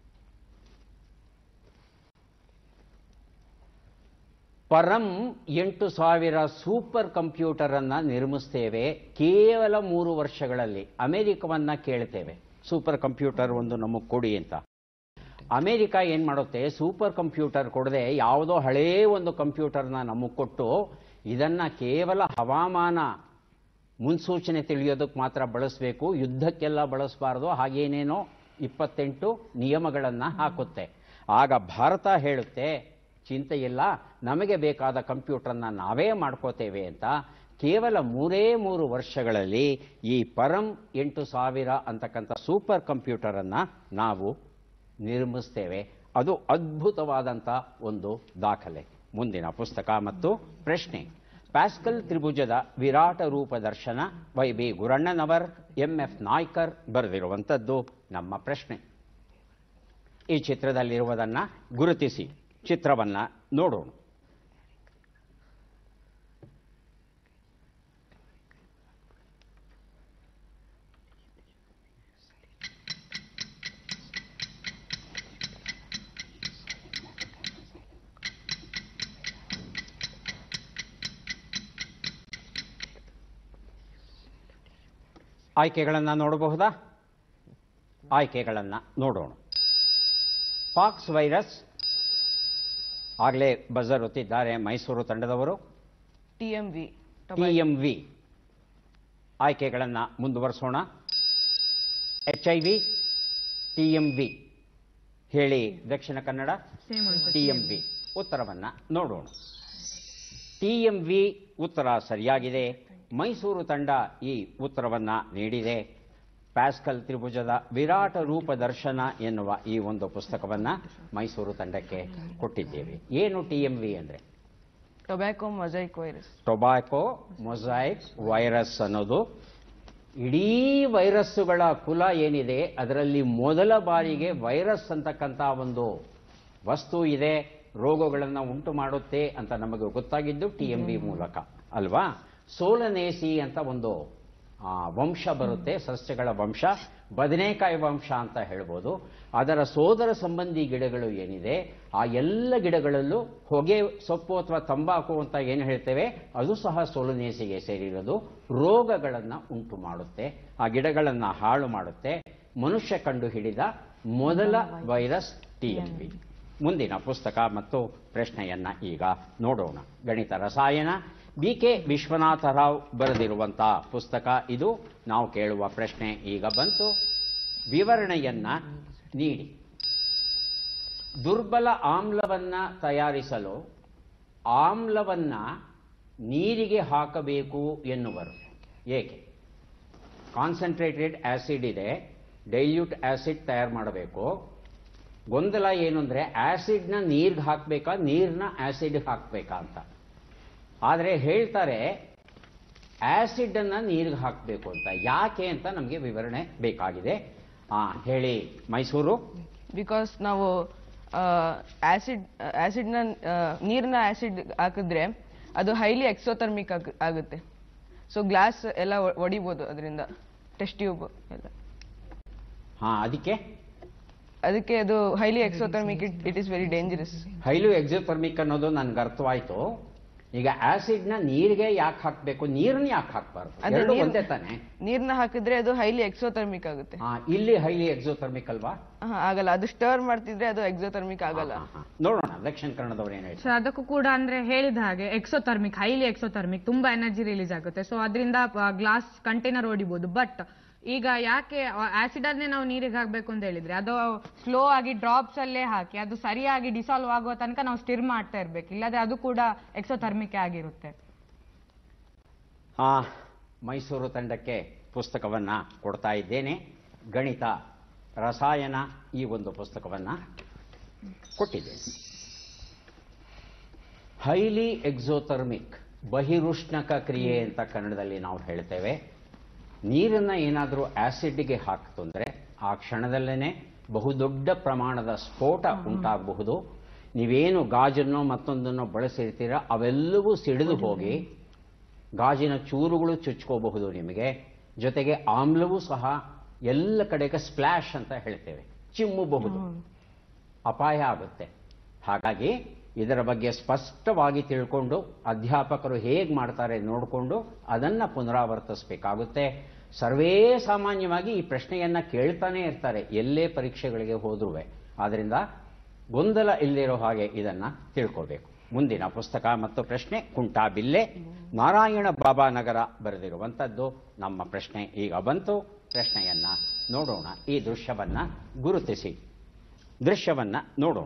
ಪರಂ 8000 ಸೂಪರ್ ಕಂಪ್ಯೂಟರ್ ಅನ್ನ ನಿರ್ಮಿಸ್ತೇವೆ ಕೇವಲ 3 ವರ್ಷಗಳಲ್ಲಿ. ಅಮೆರಿಕವನ್ನ ಕೇಳ್ತೇವೆ ಸೂಪರ್ ಕಂಪ್ಯೂಟರ್ ಒಂದು ನಮಗೆ ಕೊಡಿ ಅಂತ. ಅಮೆರಿಕ ಏನ್ ಮಾಡುತ್ತೆ? ಸೂಪರ್ ಕಂಪ್ಯೂಟರ್ ಕೊಡದೆ ಯಾವುದೋ ಹಳೇ ಒಂದು ಕಂಪ್ಯೂಟರ್ನ ನಮಗೆ ಕೊಟ್ಟು ಇದನ್ನ ಕೇವಲ ಹವಾಮಾನ ಮುನ್ಸೂಚನೆ ತಿಳಿಯೋದಕ್ಕೆ ಮಾತ್ರ ಬಳಸಬೇಕು, ಯುದ್ಧಕ್ಕೆಲ್ಲ ಬಳಸಬಾರ್ದು, ಹಾಗೇನೇನೋ 28 ನಿಯಮಗಳನ್ನು ಹಾಕುತ್ತೆ. ಆಗ ಭಾರತ ಹೇಳುತ್ತೆ ಚಿಂತೆ ಇಲ್ಲ, ನಮಗೆ ಬೇಕಾದ ಕಂಪ್ಯೂಟರ್ನ ನಾವೇ ಮಾಡ್ಕೋತೇವೆ ಅಂತ. ಕೇವಲ 3 ವರ್ಷಗಳಲ್ಲಿ ಈ ಪರಂ 8000 ಅಂತಕ್ಕಂಥ ಸೂಪರ್ ಕಂಪ್ಯೂಟರನ್ನು ನಾವು ನಿರ್ಮಿಸ್ತೇವೆ. ಅದು ಅದ್ಭುತವಾದಂಥ ಒಂದು ದಾಖಲೆ. ಮುಂದಿನ ಪುಸ್ತಕ ಮತ್ತು ಪ್ರಶ್ನೆ. ಪ್ಯಾಸ್ಕಲ್ ತ್ರಿಭುಜದ ವಿರಾಟ ರೂಪ ದರ್ಶನ, ವೈ.ಬಿ. ಗುರಣ್ಣನವರ್, ಎಂ.ಎಫ್. ನಾಯ್ಕರ್ ಬರೆದಿರುವಂಥದ್ದು ನಮ್ಮ ಪ್ರಶ್ನೆ. ಈ ಚಿತ್ರದಲ್ಲಿರುವುದನ್ನು ಗುರುತಿಸಿ. ಚಿತ್ರವನ್ನ ನೋಡೋಣ. ಆಯ್ಕೆಗಳನ್ನು ನೋಡಬಹುದಾ? ಆಯ್ಕೆಗಳನ್ನು ನೋಡೋಣ. ಪಾಕ್ಸ್ ವೈರಸ್, ಆಗಲೇ ಬಜರ್ ಒತ್ತಿದ್ದಾರೆ ಮೈಸೂರು ತಂಡದವರು. TMV. ಆಯ್ಕೆಗಳನ್ನು ಮುಂದುವರಿಸೋಣ. HIV, TMV. ಹೇಳಿ. ದಕ್ಷಿಣ ಕನ್ನಡ TMV. ಉತ್ತರವನ್ನ ನೋಡೋಣ. TMV ಉತ್ತರ ಸರಿಯಾಗಿದೆ. ಮೈಸೂರು ತಂಡ ಈ ಉತ್ತರವನ್ನ ನೀಡಿದೆ. ಪ್ಯಾಸ್ಕಲ್ ತ್ರಿಭುಜದ ವಿರಾಟ ರೂಪ ದರ್ಶನ ಎನ್ನುವ ಈ ಒಂದು ಪುಸ್ತಕವನ್ನ ಮೈಸೂರು ತಂಡಕ್ಕೆ ಕೊಟ್ಟಿದ್ದೇವೆ. ಏನು TMV ಅಂದ್ರೆ? Tobacco mosaic virus. Tobacco mosaic virus ಅನ್ನೋದು ಇಡೀ ವೈರಸ್ಸುಗಳ ಕುಲ ಏನಿದೆ ಅದರಲ್ಲಿ ಮೊದಲ ಬಾರಿಗೆ ವೈರಸ್ ಅಂತಕ್ಕಂಥ ಒಂದು ವಸ್ತು ಇದೆ, ರೋಗಗಳನ್ನು ಉಂಟು ಮಾಡುತ್ತೆ ಅಂತ ನಮಗೆ ಗೊತ್ತಾಗಿದ್ದು TMB ಮೂಲಕ ಅಲ್ವಾ. ಸೋಲನೇಸಿ ಅಂತ ಒಂದು ವಂಶ ಬರುತ್ತೆ, ಸಸ್ಯಗಳ ವಂಶ, ಬದನೆಕಾಯಿ ವಂಶ ಅಂತ ಹೇಳ್ಬೋದು. ಅದರ ಸೋದರ ಸಂಬಂಧಿ ಗಿಡಗಳು ಏನಿದೆ ಆ ಎಲ್ಲ ಗಿಡಗಳಲ್ಲೂ ಹೊಗೆ ಸೊಪ್ಪು ಅಥವಾ ತಂಬಾಕು ಅಂತ ಏನು ಹೇಳ್ತೇವೆ ಅದು ಸಹ ಸೋಲನೇಸಿಗೆ ಸೇರಿರೋದು. ರೋಗಗಳನ್ನು ಉಂಟು ಮಾಡುತ್ತೆ, ಆ ಗಿಡಗಳನ್ನು ಹಾಳು ಮಾಡುತ್ತೆ. ಮನುಷ್ಯ ಕಂಡು ಹಿಡಿದ ಮೊದಲ ವೈರಸ್ TMB. ಮುಂದಿನ ಪುಸ್ತಕ ಮತ್ತು ಪ್ರಶ್ನೆಯನ್ನ ಈಗ ನೋಡೋಣ. ಗಣಿತ ರಸಾಯನ, BK ವಿಶ್ವನಾಥರಾವ್ ಬರೆದಿರುವಂತಹ ಪುಸ್ತಕ ಇದು. ನಾವು ಕೇಳುವ ಪ್ರಶ್ನೆ ಈಗ ಬಂತು. ವಿವರಣೆಯನ್ನ ನೀಡಿ. ದುರ್ಬಲ ಆಮ್ಲವನ್ನ ತಯಾರಿಸಲು ಆಮ್ಲವನ್ನ ನೀರಿಗೆ ಹಾಕಬೇಕು ಎನ್ನುವರು. ಏಕೆ? ಕಾನ್ಸಂಟ್ರೇಟೆಡ್ ಆಸಿಡ್ ಇದೆ, ಡೈಲ್ಯೂಟ್ ಆಸಿಡ್ ತಯಾರು ಮಾಡಬೇಕು. ಗೊಂದಲ ಏನು ಅಂದ್ರೆ ಆಸಿಡ್ನ ನೀರ್ಗೆ ಹಾಕಬೇಕಾ, ನೀರ್ನ ಆಸಿಡ್ ಹಾಕಬೇಕಾ ಅಂತ. ಆದರೆ ಹೇಳ್ತಾರೆ ಆಸಿಡ್ ಅನ್ನ ನೀರಿಗೆ ಹಾಕಬೇಕು ಅಂತ. ಯಾಕೆ ಅಂತ ನಮಗೆ ವಿವರಣೆ ಬೇಕಾಗಿದೆ. ಹೇಳಿ ಮೈಸೂರು. ಬಿಕಾಸ್ ನಾವು ಆಸಿಡ್ನ ನೀರಿನ ಆಸಿಡ್ ಹಾಕಿದ್ರೆ ಅದು ಹೈಲಿ ಎಕ್ಸೋಥರ್ಮಿಕ್ ಆಗುತ್ತೆ. ಸೊ ಗ್ಲಾಸ್ ಎಲ್ಲ ಒಡಿಬೋದು ಅದರಿಂದ, ಟೆಸ್ಟ್ ಟ್ಯೂಬ್ ಎಲ್ಲ. ಅದಕ್ಕೆ ಅದು highly exothermic, it is very dangerous. Highly exothermic ಅನ್ನೋದು ನನ್ಗೆ ಅರ್ಥವಾಯ್ತು. ಈಗ ಆಸಿಡ್ ನ ನೀರಿಗೆ ಯಾಕೆ ಹಾಕಬೇಕು, ನೀರನ್ನ ಯಾಕೆ ಹಾಕಬಾರ್ದು? ಎರಡು ಒಂದೇ ತಾನೆ. ನೀರ್ನ ಹಾಕಿದ್ರೆ ಅದು ಹೈಲಿ ಎಕ್ಸೋಥರ್ಮಿಕ್ ಆಗುತ್ತೆ. ಇಲ್ಲಿ ಹೈಲಿ ಎಕ್ಸೋಥರ್ಮಿಕ್ ಅಲ್ವಾ? ಆಗಲ್ಲ, ಅದು ಸ್ಟರ್ ಮಾಡ್ತಿದ್ರೆ ಅದು ಎಕ್ಸೋಥರ್ಮಿಕ್ ಆಗಲ್ಲ. ನೋಡೋಣ ದಕ್ಷಿಣ ಕನ್ನಡದವ್ರು ಏನ್ ಹೇಳ್ತಾರೆ. ಅದಕ್ಕೂ ಕೂಡ ಅಂದ್ರೆ ಹೇಳಿದ ಹಾಗೆ ಎಕ್ಸೋಥರ್ಮಿಕ್, ಹೈಲಿ ಎಕ್ಸೋಥರ್ಮಿಕ್, ತುಂಬಾ ಎನರ್ಜಿ ರಿಲೀಸ್ ಆಗುತ್ತೆ. ಸೊ ಅದರಿಂದ ಗ್ಲಾಸ್ ಕಂಟೈನರ್ ಹೊಡಿಬಹುದು. ಬಟ್ ಈಗ ಯಾಕೆ ಆಸಿಡ್ ಅನ್ನೇ ನಾವು ನೀರಿಗೆ ಹಾಕ್ಬೇಕು ಅಂತ ಹೇಳಿದ್ರೆ ಅದು ಸ್ಲೋ ಆಗಿ ಡ್ರಾಪ್ಸ್ ಅಲ್ಲೇ ಹಾಕಿ ಅದು ಸರಿಯಾಗಿ ಡಿಸಾಲ್ವ್ ಆಗುವ ತನಕ ನಾವು ಸ್ಟಿರ್ ಮಾಡ್ತಾ ಇರ್ಬೇಕು, ಇಲ್ಲದೆ ಅದು ಕೂಡ ಎಕ್ಸೋಥರ್ಮಿಕ್ ಆಗಿರುತ್ತೆ. ಮೈಸೂರು ತಂಡಕ್ಕೆ ಪುಸ್ತಕವನ್ನ ಕೊಡ್ತಾ ಇದ್ದೇನೆ. ಗಣಿತ ರಸಾಯನ ಈ ಒಂದು ಪುಸ್ತಕವನ್ನ ಕೊಟ್ಟಿದ್ದೇನೆ. ಹೈಲಿ ಎಕ್ಸೋಥರ್ಮಿಕ್, ಬಹಿರುಷ್ಣಕ ಕ್ರಿಯೆ ಅಂತ ಕನ್ನಡದಲ್ಲಿ ನಾವು ಹೇಳ್ತೇವೆ. ನೀರನ್ನ ಏನಾದರೂ ಆಸಿಡ್ಗೆ ಹಾಕಿತು ಅಂದ್ರೆ ಆ ಕ್ಷಣದಲ್ಲೇನೆ ಬಹುದೊಡ್ಡ ಪ್ರಮಾಣದ ಸ್ಫೋಟ ಉಂಟಾಗಬಹುದು. ನೀವೇನು ಗಾಜನ್ನು ಮತ್ತೊಂದನ್ನು ಬಳಸಿರ್ತೀರ ಅವೆಲ್ಲವೂ ಸಿಡಿದು ಹೋಗಿ ಗಾಜಿನ ಚೂರುಗಳು ಚುಚ್ಕೋಬಹುದು ನಿಮಗೆ. ಜೊತೆಗೆ ಆಮ್ಲವೂ ಸಹ ಎಲ್ಲ ಕಡೆಗೆ ಸ್ಪ್ಲಾಶ್ ಅಂತ ಹೇಳ್ತೇವೆ, ಚಿಮ್ಮಬಹುದು, ಅಪಾಯ ಆಗುತ್ತೆ. ಹಾಗಾಗಿ ಇದರ ಬಗ್ಗೆ ಸ್ಪಷ್ಟವಾಗಿ ತಿಳ್ಕೊಂಡು ಅಧ್ಯಾಪಕರು ಹೇಗೆ ಮಾಡ್ತಾರೆ ನೋಡಿಕೊಂಡು ಅದನ್ನ ಪುನರಾವರ್ತಿಸಬೇಕಾಗುತ್ತೆ. ಸರ್ವೇ ಸಾಮಾನ್ಯವಾಗಿ ಈ ಪ್ರಶ್ನೆಯನ್ನ ಕೇಳ್ತಾನೆ ಇರ್ತಾರೆ ಎಲ್ಲೇ ಪರೀಕ್ಷೆಗಳಿಗೆ ಹೋದ್ರೂ. ಆದ್ರಿಂದ ಗೊಂದಲ ಇಲ್ಲಿರೋ ಹಾಗೆ ಇದನ್ನ ತಿಳ್ಕೋಬೇಕು. ಮುಂದಿನ ಪುಸ್ತಕ ಮತ್ತು ಪ್ರಶ್ನೆ ಕುಂಟಾಬಿಲ್ಲೆ, ನಾರಾಯಣ ಬಾಬಾ ನಗರ ಬರೆದಿರುವಂತದ್ದು. ನಮ್ಮ ಪ್ರಶ್ನೆ ಈಗ ಬಂತು. ಪ್ರಶ್ನೆಯನ್ನ ನೋಡೋಣ. ಈ ದೃಶ್ಯವನ್ನ ಗುರುತಿಸಿ. ದೃಶ್ಯವನ್ನ ನೋಡೋಣ.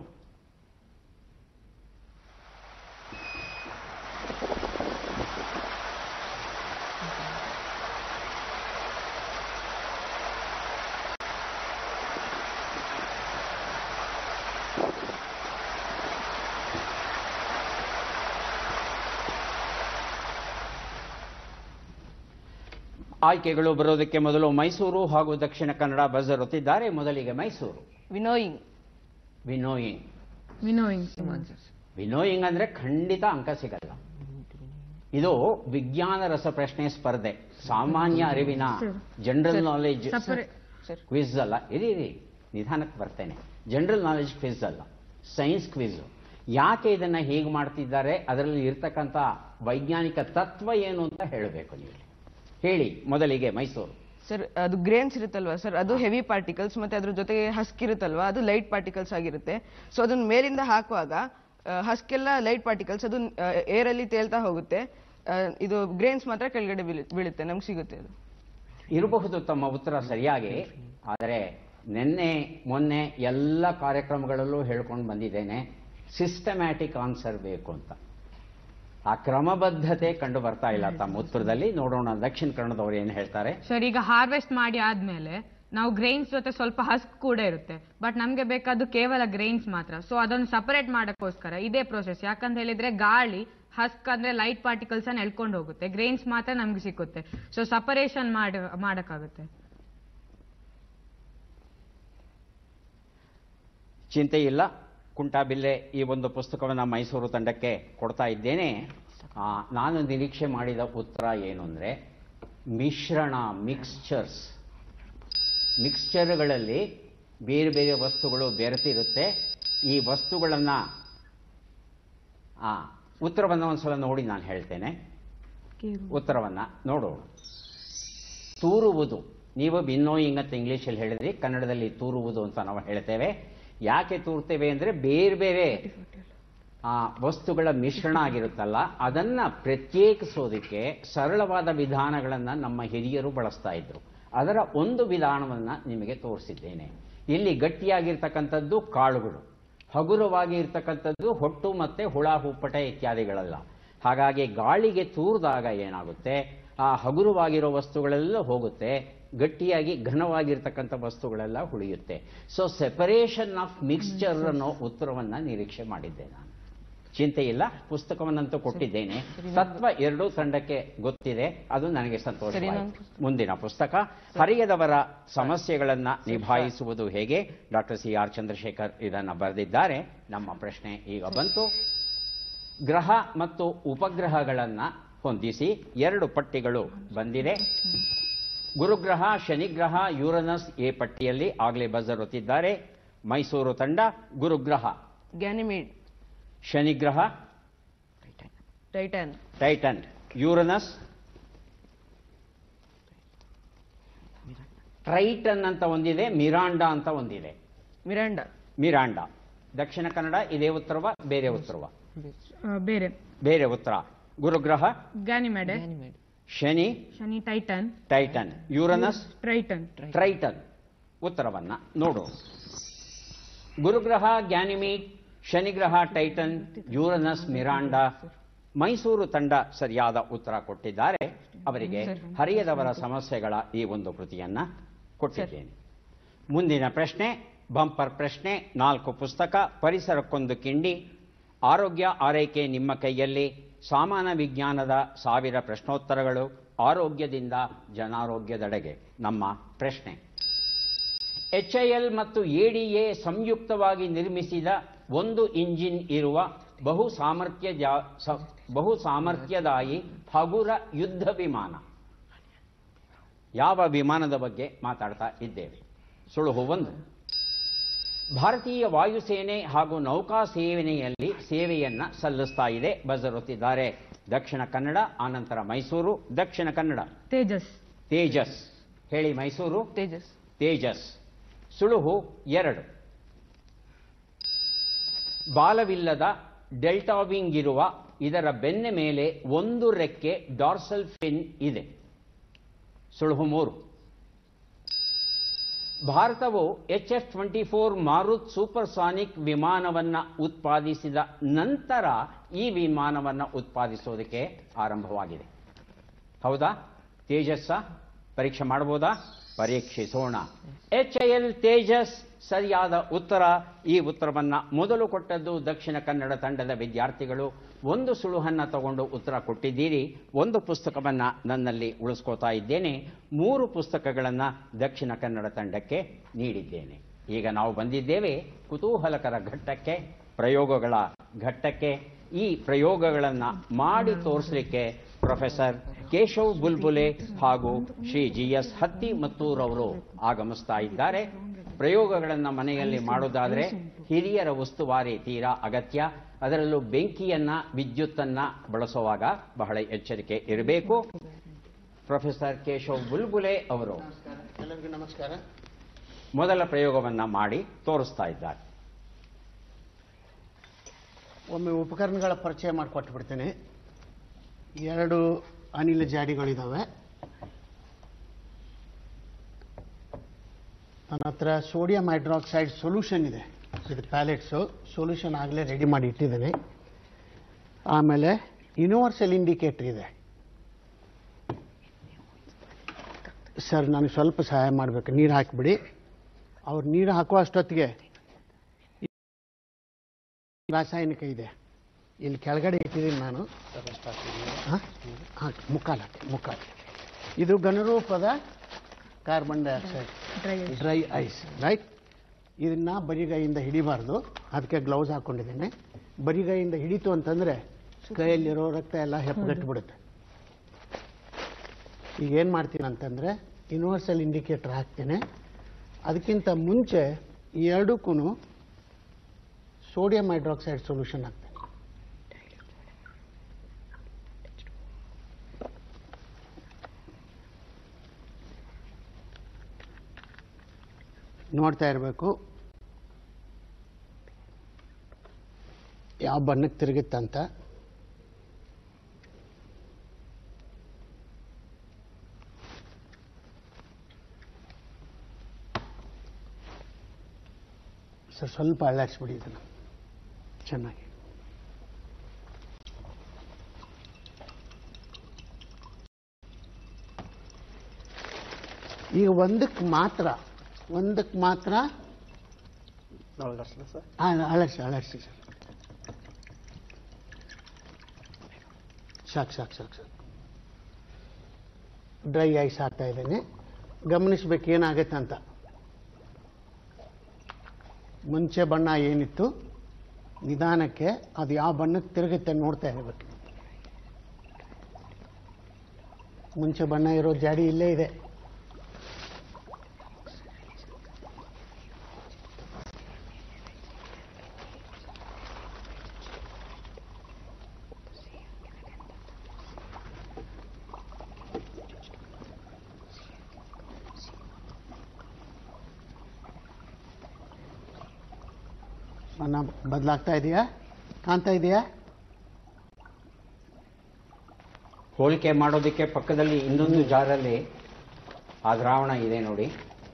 ಆಯ್ಕೆಗಳು ಬರೋದಕ್ಕೆ ಮೊದಲು ಮೈಸೂರು ಹಾಗೂ ದಕ್ಷಿಣ ಕನ್ನಡ ಬರೆದಿರುತ್ತಿದ್ದಾರೆ. ಮೊದಲಿಗೆ ಮೈಸೂರು. ವಿನೋಯಿಂಗ್. ವಿನೋಯಿಂಗ್. ವಿನೋಯಿಂಗ್ ಅಂದ್ರೆ ಖಂಡಿತ ಅಂಕ ಸಿಗಲ್ಲ. ಇದು ವಿಜ್ಞಾನ ರಸಪ್ರಶ್ನೆ ಸ್ಪರ್ಧೆ, ಸಾಮಾನ್ಯ ಅರಿವಿನ ಜನರಲ್ ನಾಲೆಜ್ ಕ್ವಿಜ್ ಅಲ್ಲ. ಇರಿ ನಿಧಾನಕ್ಕೆ ಬರ್ತೇನೆ. ಜನರಲ್ ನಾಲೆಜ್ ಕ್ವಿಜ್ ಅಲ್ಲ, ಸೈನ್ಸ್ ಕ್ವಿಜ್. ಯಾಕೆ ಇದನ್ನ ಹೀಗೆ ಮಾಡ್ತಿದ್ದಾರೆ, ಅದರಲ್ಲಿ ಇರ್ತಕ್ಕಂಥ ವೈಜ್ಞಾನಿಕ ತತ್ವ ಏನು ಅಂತ ಹೇಳಬೇಕು ನೀವು. ಹೇಳಿ ಮೊದಲಿಗೆ ಮೈಸೂರು. ಸರ್, ಅದು ಗ್ರೇನ್ಸ್ ಇರುತ್ತಲ್ವಾ ಸರ್, ಅದು ಹೆವಿ ಪಾರ್ಟಿಕಲ್ಸ್, ಮತ್ತೆ ಅದ್ರ ಜೊತೆಗೆ ಹಸ್ಕ್ ಇರುತ್ತಲ್ವಾ, ಅದು ಲೈಟ್ ಪಾರ್ಟಿಕಲ್ಸ್ ಆಗಿರುತ್ತೆ. ಸೊ ಅದನ್ನ ಮೇಲಿಂದ ಹಾಕುವಾಗ ಹಸ್ಕೆಲ್ಲ ಲೈಟ್ ಪಾರ್ಟಿಕಲ್ಸ್, ಅದು ಏರ್ ಅಲ್ಲಿ ತೇಲ್ತಾ ಹೋಗುತ್ತೆ. ಇದು ಗ್ರೇನ್ಸ್ ಮಾತ್ರ ಕೆಳಗಡೆ ಬೀಳುತ್ತೆ, ನಮ್ಗೆ ಸಿಗುತ್ತೆ. ಅದು ಇರಬಹುದು ತಮ್ಮ ಉತ್ತರ ಸರಿಯಾಗಿ. ಆದರೆ ನಿನ್ನೆ ಮೊನ್ನೆ ಎಲ್ಲ ಕಾರ್ಯಕ್ರಮಗಳಲ್ಲೂ ಹೇಳ್ಕೊಂಡು ಬಂದಿದ್ದೇನೆ, ಸಿಸ್ಟಮ್ಯಾಟಿಕ್ ಆನ್ಸರ್ ಬೇಕು ಅಂತ. ಆ ಕ್ರಮಬದ್ಧತೆ ಕಂಡು ಬರ್ತಾ ಇಲ್ಲ ತಮ್ಮ ಉತ್ತರದಲ್ಲಿ. ನೋಡೋಣ ದಕ್ಷಿಣ ಕನ್ನಡದವರು ಏನು ಹೇಳ್ತಾರೆ. ಸರ್, ಈಗ ಹಾರ್ವೆಸ್ಟ್ ಮಾಡಿ ಆದ್ಮೇಲೆ ನಾವು ಗ್ರೈನ್ಸ್ ಜೊತೆ ಸ್ವಲ್ಪ ಹಸ್ಕ್ ಕೂಡ ಇರುತ್ತೆ, ಬಟ್ ನಮ್ಗೆ ಬೇಕಾದ್ದು ಕೇವಲ ಗ್ರೈನ್ಸ್ ಮಾತ್ರ. ಸೊ ಅದನ್ನು ಸಪರೇಟ್ ಮಾಡಕ್ಕೋಸ್ಕರ ಇದೇ ಪ್ರೋಸೆಸ್. ಯಾಕಂತ ಹೇಳಿದ್ರೆ ಗಾಳಿ ಹಸ್ಕ್ ಅಂದ್ರೆ ಲೈಟ್ ಪಾರ್ಟಿಕಲ್ಸ್ ಅನ್ನ ಎಳ್ಕೊಂಡು ಹೋಗುತ್ತೆ, ಗ್ರೈನ್ಸ್ ಮಾತ್ರ ನಮ್ಗೆ ಸಿಕ್ಕುತ್ತೆ. ಸೊ ಸಪರೇಷನ್ ಮಾಡಕ್ಕಾಗುತ್ತೆ. ಚಿಂತೆ ಇಲ್ಲ, ಕುಂಟಾಬಿಲ್ಲೆ ಈ ಒಂದು ಪುಸ್ತಕವನ್ನು ಮೈಸೂರು ತಂಡಕ್ಕೆ ಕೊಡ್ತಾ ಇದ್ದೇನೆ. ನಾನು ನಿರೀಕ್ಷೆ ಮಾಡಿದ ಉತ್ತರ ಏನು ಅಂದರೆ ಮಿಶ್ರಣ, ಮಿಕ್ಸ್ಚರ್ಗಳಲ್ಲಿ ಬೇರೆ ಬೇರೆ ವಸ್ತುಗಳು ಬೆರೆತಿರುತ್ತೆ. ಈ ವಸ್ತುಗಳನ್ನು ಉತ್ತರವನ್ನು ಒಂದ್ಸಲ ನೋಡಿ ನಾನು ಹೇಳ್ತೇನೆ. ಉತ್ತರವನ್ನು ನೋಡೋಣ. ತೂರುವುದು, ನೀವು ಬಿನ್ನೋಯಿಂಗ್ ಅಂತ ಇಂಗ್ಲೀಷಲ್ಲಿ ಹೇಳಿದ್ರಿ, ಕನ್ನಡದಲ್ಲಿ ತೂರುವುದು ಅಂತ ನಾವು ಹೇಳ್ತೇವೆ. ಯಾಕೆ ತೂರ್ತೇವೆ ಅಂದರೆ ಬೇರೆ ಬೇರೆ ವಸ್ತುಗಳ ಮಿಶ್ರಣ ಆಗಿರುತ್ತಲ್ಲ, ಅದನ್ನು ಪ್ರತ್ಯೇಕಿಸೋದಕ್ಕೆ ಸರಳವಾದ ವಿಧಾನಗಳನ್ನು ನಮ್ಮ ಹಿರಿಯರು ಬಳಸ್ತಾ ಇದ್ರು. ಅದರ ಒಂದು ವಿಧಾನವನ್ನು ನಿಮಗೆ ತೋರಿಸಿದ್ದೇನೆ. ಇಲ್ಲಿ ಗಟ್ಟಿಯಾಗಿರ್ತಕ್ಕಂಥದ್ದು ಕಾಳುಗಳು, ಹಗುರವಾಗಿ ಇರ್ತಕ್ಕಂಥದ್ದು ಹೊಟ್ಟು ಮತ್ತು ಹುಳ ಹೂಪಟೆ ಇತ್ಯಾದಿಗಳಲ್ಲ. ಹಾಗಾಗಿ ಗಾಳಿಗೆ ತೂರಿದಾಗ ಏನಾಗುತ್ತೆ, ಆ ಹಗುರವಾಗಿರೋ ವಸ್ತುಗಳೆಲ್ಲ ಹೋಗುತ್ತೆ, ಗಟ್ಟಿಯಾಗಿ ಘನವಾಗಿರ್ತಕ್ಕಂಥ ವಸ್ತುಗಳೆಲ್ಲ ಉಳಿಯುತ್ತೆ. ಸೊ ಸೆಪರೇಷನ್ ಆಫ್ ಮಿಕ್ಸ್ಚರ್ ಅನ್ನೋ ಉತ್ತರವನ್ನು ನಿರೀಕ್ಷೆ ಮಾಡಿದ್ದೆ ನಾನು. ಚಿಂತೆ ಇಲ್ಲ, ಪುಸ್ತಕವನ್ನಂತೂ ಕೊಟ್ಟಿದ್ದೇನೆ. ತತ್ವ ಎರಡೂ ತಂಡಕ್ಕೆ ಗೊತ್ತಿದೆ, ಅದು ನನಗೆ ಸಂತೋಷ. ಮುಂದಿನ ಪುಸ್ತಕ ಹರಿಯದವರ ಸಮಸ್ಯೆಗಳನ್ನು ನಿಭಾಯಿಸುವುದು ಹೇಗೆ, ಡಾಕ್ಟರ್ CR ಚಂದ್ರಶೇಖರ್ ಇದನ್ನು ಬರೆದಿದ್ದಾರೆ. ನಮ್ಮ ಪ್ರಶ್ನೆ ಈಗ ಬಂತು. ಗ್ರಹ ಮತ್ತು ಉಪಗ್ರಹಗಳನ್ನು ಹೊಂದಿಸಿ 2 ಪಟ್ಟಿಗಳು ಬಂದಿದೆ. ಗುರುಗ್ರಹ, ಶನಿಗ್ರಹ, ಯುರನಸ್ ಎ ಪಟ್ಟಿಯಲ್ಲಿ ಆಗಲೇ ಬಜರ್ ಒತ್ತಿದ್ದಾರೆ. ಮೈಸೂರು ತಂಡ ಗುರುಗ್ರಹ, ಗ್ಯಾನಿಮೀಡ್, ಶನಿಗ್ರಹ ಟೈಟನ್, ಯುರನಸ್ ಟ್ರೈಟನ್ ಅಂತ ಒಂದಿದೆ, ಮಿರಾಂಡಾ ಅಂತ ಒಂದಿದೆ. ಮಿರಾಂಡಾ. ದಕ್ಷಿಣ ಕನ್ನಡ ಇದೇ ಉತ್ತರವ ಬೇರೆ ಉತ್ತರವ? ಬೇರೆ ಉತ್ತರ. ಗುರುಗ್ರಹ ಗ್ಯಾನಿಮೆಡ್, ಶನಿ ಟೈಟನ್, ಯುರನಸ್ ಟ್ರೈಟನ್. ಉತ್ತರವನ್ನ ನೋಡು. ಗುರುಗ್ರಹ ಗ್ಯಾನಿಮೀಡ್, ಶನಿಗ್ರಹ ಟೈಟನ್, ಯುರನಸ್ ಮಿರಾಂಡಾ. ಮೈಸೂರು ತಂಡ ಸರಿಯಾದ ಉತ್ತರ ಕೊಟ್ಟಿದ್ದಾರೆ. ಅವರಿಗೆ ಹರಿಯದವರ ಸಮಸ್ಯೆಗಳ ಈ ಒಂದು ಕೃತಿಯನ್ನ ಕೊಟ್ಟಿದ್ದೇನೆ. ಮುಂದಿನ ಪ್ರಶ್ನೆ ಬಂಪರ್ ಪ್ರಶ್ನೆ. 4 ಪುಸ್ತಕ, ಪರಿಸರಕ್ಕೊಂದು ಕಿಂಡಿ, ಆರೋಗ್ಯ ಆರೈಕೆ ನಿಮ್ಮ ಕೈಯಲ್ಲಿ, ಸಾಮಾನ್ಯ ವಿಜ್ಞಾನದ 1000 ಪ್ರಶ್ನೋತ್ತರಗಳು, ಆರೋಗ್ಯದಿಂದ ಜನಾರೋಗ್ಯದೆಡೆಗೆ. ನಮ್ಮ ಪ್ರಶ್ನೆ: HIL ಮತ್ತು ADA ಸಂಯುಕ್ತವಾಗಿ ನಿರ್ಮಿಸಿದ ಒಂದು ಇಂಜಿನ್ ಇರುವ ಬಹು ಸಾಮರ್ಥ್ಯದಾಯಿ ಹಗುರ ಯುದ್ಧ ವಿಮಾನ. ಯಾವ ವಿಮಾನದ ಬಗ್ಗೆ ಮಾತಾಡ್ತಾ ಇದ್ದೇವೆ? ಸುಳುಹು 1. ಭಾರತೀಯ ವಾಯುಸೇನೆ ಹಾಗೂ ನೌಕಾ ಸೇನೆಯಲ್ಲಿ ಸೇವೆಯನ್ನ ಸಲ್ಲಿಸ್ತಾ ಇದೆ. ಬಜರ್ ಒತ್ತಿದ್ದಾರೆ. ದಕ್ಷಿಣ ಕನ್ನಡ, ಆನಂತರ ಮೈಸೂರು. ದಕ್ಷಿಣ ಕನ್ನಡ ತೇಜಸ್. ಹೇಳಿ ಮೈಸೂರು. ತೇಜಸ್. ಸುಳುಹು 2. ಬಾಲವಿಲ್ಲದ ಡೆಲ್ಟಾ ವಿಂಗ್ ಇರುವ ಇದರ ಬೆನ್ನ ಮೇಲೆ ಒಂದು ರೆಕ್ಕೆ ಡಾರ್ಸಲ್ ಫಿನ್ ಇದೆ. ಸುಳುಹು 3. ಭಾರತವು HF-24 ಮಾರುತ್ ಸೂಪರ್ಸಾನಿಕ್ ವಿಮಾನವನ್ನು ಉತ್ಪಾದಿಸಿದ ನಂತರ ಈ ವಿಮಾನವನ್ನು ಉತ್ಪಾದಿಸೋದಕ್ಕೆ ಆರಂಭವಾಗಿದೆ. ಹೌದಾ? ತೇಜಸ್ಸ? ಪರೀಕ್ಷೆ ಮಾಡಬಹುದಾ? ಪರೀಕ್ಷಿಸೋಣ. HIL ತೇಜಸ್ ಸರಿಯಾದ ಉತ್ತರ. ಈ ಉತ್ತರವನ್ನು ಮೊದಲು ಕೊಟ್ಟದ್ದು ದಕ್ಷಿಣ ಕನ್ನಡ ತಂಡದ ವಿದ್ಯಾರ್ಥಿಗಳು. 1 ಸುಳುಹನ್ನು ತಗೊಂಡು ಉತ್ತರ ಕೊಟ್ಟಿದ್ದೀರಿ. 1 ಪುಸ್ತಕವನ್ನು ನನ್ನಲ್ಲಿ ಉಳಿಸ್ಕೋತಾ ಇದ್ದೇನೆ. 3 ಪುಸ್ತಕಗಳನ್ನು ದಕ್ಷಿಣ ಕನ್ನಡ ತಂಡಕ್ಕೆ ನೀಡಿದ್ದೇನೆ. ಈಗ ನಾವು ಬಂದಿದ್ದೇವೆ ಕುತೂಹಲಕರ ಘಟ್ಟಕ್ಕೆ, ಪ್ರಯೋಗಗಳ ಘಟ್ಟಕ್ಕೆ. ಈ ಪ್ರಯೋಗಗಳನ್ನು ಮಾಡಿ ತೋರಿಸಲಿಕ್ಕೆ ಪ್ರೊಫೆಸರ್ ಕೇಶವ್ ಬುಲ್ಬುಲೆ ಹಾಗೂ ಶ್ರೀ GS ಹತ್ತಿಮತ್ತೂರ್ ಅವರು ಆಗಮಿಸ್ತಾ ಇದ್ದಾರೆ. ಪ್ರಯೋಗಗಳನ್ನು ಮನೆಯಲ್ಲಿ ಮಾಡೋದಾದರೆ ಹಿರಿಯರ ಉಸ್ತುವಾರಿ ತೀರಾ ಅಗತ್ಯ. ಅದರಲ್ಲೂ ಬೆಂಕಿಯನ್ನ, ವಿದ್ಯುತ್ತನ್ನ ಬಳಸುವಾಗ ಬಹಳ ಎಚ್ಚರಿಕೆ ಇರಬೇಕು. ಪ್ರೊಫೆಸರ್ ಕೇಶವ್ ಬುಲ್ಬುಲೆ ಅವರು ಎಲ್ಲರಿಗೂ ನಮಸ್ಕಾರ. ಮೊದಲ ಪ್ರಯೋಗವನ್ನು ಮಾಡಿ ತೋರಿಸ್ತಾ ಇದ್ದಾರೆ. ಒಮ್ಮೆ ಉಪಕರಣಗಳ ಪರಿಚಯ ಮಾಡಿಕೊಟ್ಟು ಬಿಡ್ತೇನೆ. 2 ಅನಿಲ ಜಾಡಿಗಳಿದ್ದಾವೆ. ನನ್ನ ಹತ್ರ ಸೋಡಿಯಂ ಹೈಡ್ರಾಕ್ಸೈಡ್ ಸೊಲ್ಯೂಷನ್ ಇದೆ. ಇದು ಪ್ಯಾಲೆಟ್ಸು. ಸೊಲ್ಯೂಷನ್ ಆಗಲೇ ರೆಡಿ ಮಾಡಿ ಇಟ್ಟಿದ್ದೇನೆ. ಆಮೇಲೆ ಯೂನಿವರ್ಸಲ್ ಇಂಡಿಕೇಟರ್ ಇದೆ. ಸರ್ ನನಗೆ ಸ್ವಲ್ಪ ಸಹಾಯ ಮಾಡಬೇಕು. ನೀರು ಹಾಕಿಬಿಡಿ. ಅವ್ರು ನೀರು ಹಾಕುವ ಅಷ್ಟೊತ್ತಿಗೆ ರಾಸಾಯನಿಕ ಇದೆ, ಇಲ್ಲಿ ಕೆಳಗಡೆ ಇಟ್ಟಿದ್ದೀನಿ ನಾನು. ಹಾಂ, ಮುಕ್ಕಾಲು. ಇದು ಘನರೂಪದ carbon dioxide, dry ice, right. ಇದನ್ನ ಬರಿಗೈಯಿಂದ ಹಿಡಿಬಾರ್ದು, ಅದಕ್ಕೆ ಗ್ಲೌಸ್ ಹಾಕ್ಕೊಂಡಿದ್ದೇನೆ. ಬರಿಗೈಯಿಂದ ಹಿಡಿತು ಅಂತಂದರೆ ಕೈಯಲ್ಲಿರೋ ರಕ್ತ ಎಲ್ಲ ಹೆಪ್ಪಗಟ್ಟಿಬಿಡುತ್ತೆ. ಈಗ ಏನು ಮಾಡ್ತೀನಿ ಅಂತಂದರೆ ಯೂನಿವರ್ಸಲ್ ಇಂಡಿಕೇಟರ್ ಹಾಕ್ತೇನೆ. ಅದಕ್ಕಿಂತ ಮುಂಚೆ ಈ ಎರಡಕ್ಕೂ ಸೋಡಿಯಂ ಹೈಡ್ರಾಕ್ಸೈಡ್ ಸೊಲ್ಯೂಷನ್ ಹಾಕ್ತೇನೆ. ನೋಡ್ತಾ ಇರಬೇಕು ಯಾವ ಬಣ್ಣಕ್ಕೆ ತಿರುಗುತ್ತಂತ. ಸ್ವಲ್ಪ ಅಳ್ಳಾಡಿಸ್ಬಿಡಿ ಇದನ್ನು ಚೆನ್ನಾಗಿ. ಈಗ ಒಂದಕ್ಕೆ ಮಾತ್ರ ಅಳರ್ಸಿ ಸರ್. ಸಾಕು. ಡ್ರೈ ಐಸ್ ಹಾಕ್ತಾ ಇದ್ದೇನೆ. ಗಮನಿಸ್ಬೇಕು ಏನಾಗುತ್ತೆ ಅಂತ. ಮುಂಚೆ ಬಣ್ಣ ಏನಿತ್ತು ನಿಧಾನಕ್ಕೆ ಅದು ಯಾವ ಬಣ್ಣಕ್ಕೆ ತಿರುಗುತ್ತೆ ನೋಡ್ತಾ ಇರಬೇಕು. ಮುಂಚೆ ಬಣ್ಣ ಇರೋ ಜಾಡಿ ಇಲ್ಲೇ ಇದೆ. ಬಣ್ಣ ಬದಲಾಗ್ತಾ ಇದೆಯಾ? ಕಾಣ್ತಾ ಇದೆಯಾ? ಹೋಲಿಕೆ ಮಾಡೋದಕ್ಕೆ ಪಕ್ಕದಲ್ಲಿ ಇನ್ನೊಂದು ಜಾರಲ್ಲಿ ಆ ದ್ರಾವಣ ಇದೆ ನೋಡಿ.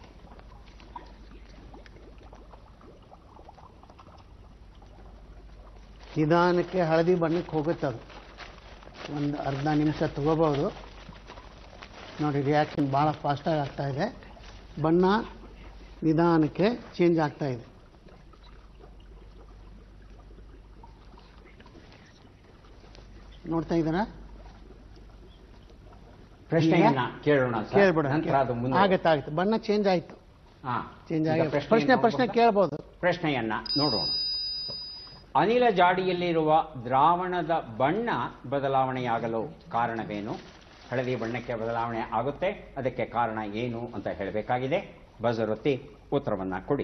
ನಿಧಾನಕ್ಕೆ ಹಳದಿ ಬಣ್ಣಕ್ಕೆ ಹೋಗುತ್ತೆ. ಅದು ಒಂದು ಅರ್ಧ ನಿಮಿಷ ತಗೋಬಹುದು ನೋಡಿ. ರಿಯಾಕ್ಷನ್ ಭಾಳ ಫಾಸ್ಟಾಗಿ ಆಗ್ತಾ ಇದೆ. ಬಣ್ಣ ನಿಧಾನಕ್ಕೆ ಚೇಂಜ್ ಆಗ್ತಾ ಇದೆ. ನೋಡ್ತಾ ಇದ್ದಾರಾ? ಪ್ರಶ್ನೆಯನ್ನ ಕೇಳೋಣ ಸರ್. ಕೇಳ್ಬಿಡ. ನಂತರ ಅದು ಮುಂದೆ ಆಗತ್ತೆ. ಬಣ್ಣ ಚೇಂಜ್ ಆಯ್ತು. ಚೇಂಜ್ ಈಗ ಆಗಿ ಪ್ರಶ್ನೆ ಕೇಳ್ಬೋದು. ಪ್ರಶ್ನೆಯನ್ನ ನೋಡೋಣ. ಅನಿಲ ಜಾಡಿಯಲ್ಲಿರುವ ದ್ರಾವಣದ ಬಣ್ಣ ಬದಲಾವಣೆಯಾಗಲು ಕಾರಣವೇನು? ಹಳದಿ ಬಣ್ಣಕ್ಕೆ ಬದಲಾವಣೆ ಆಗುತ್ತೆ, ಅದಕ್ಕೆ ಕಾರಣ ಏನು ಅಂತ ಹೇಳಬೇಕಾಗಿದೆ. ಬಜರ್ ಒತ್ತಿ ಉತ್ತರವನ್ನ ಕೊಡಿ.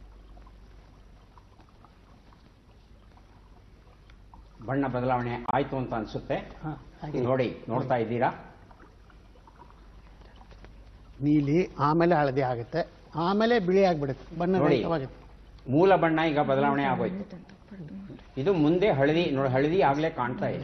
ಬಣ್ಣ ಬದಲಾವಣೆ ಆಯ್ತು ಅಂತ ಅನ್ಸುತ್ತೆ ನೋಡಿ. ನೋಡ್ತಾ ಇದ್ದೀರಾ? ನೀಲಿ, ಆಮೇಲೆ ಹಳದಿ ಆಗುತ್ತೆ, ಆಮೇಲೆ ಬಿಳಿ ಆಗ್ಬಿಡುತ್ತೆ. ಬಣ್ಣ ನೋಡಿ, ರಹಿತವಾಗುತ್ತೆ. ಮೂಲ ಬಣ್ಣ ಈಗ ಬದಲಾವಣೆ ಆಗೋಯ್ತು. ಇದು ಮುಂದೆ ಹಳದಿ ನೋಡಿ, ಹಳದಿ ಆಗ್ಲೇ ಕಾಣ್ತಾ ಇದೆ.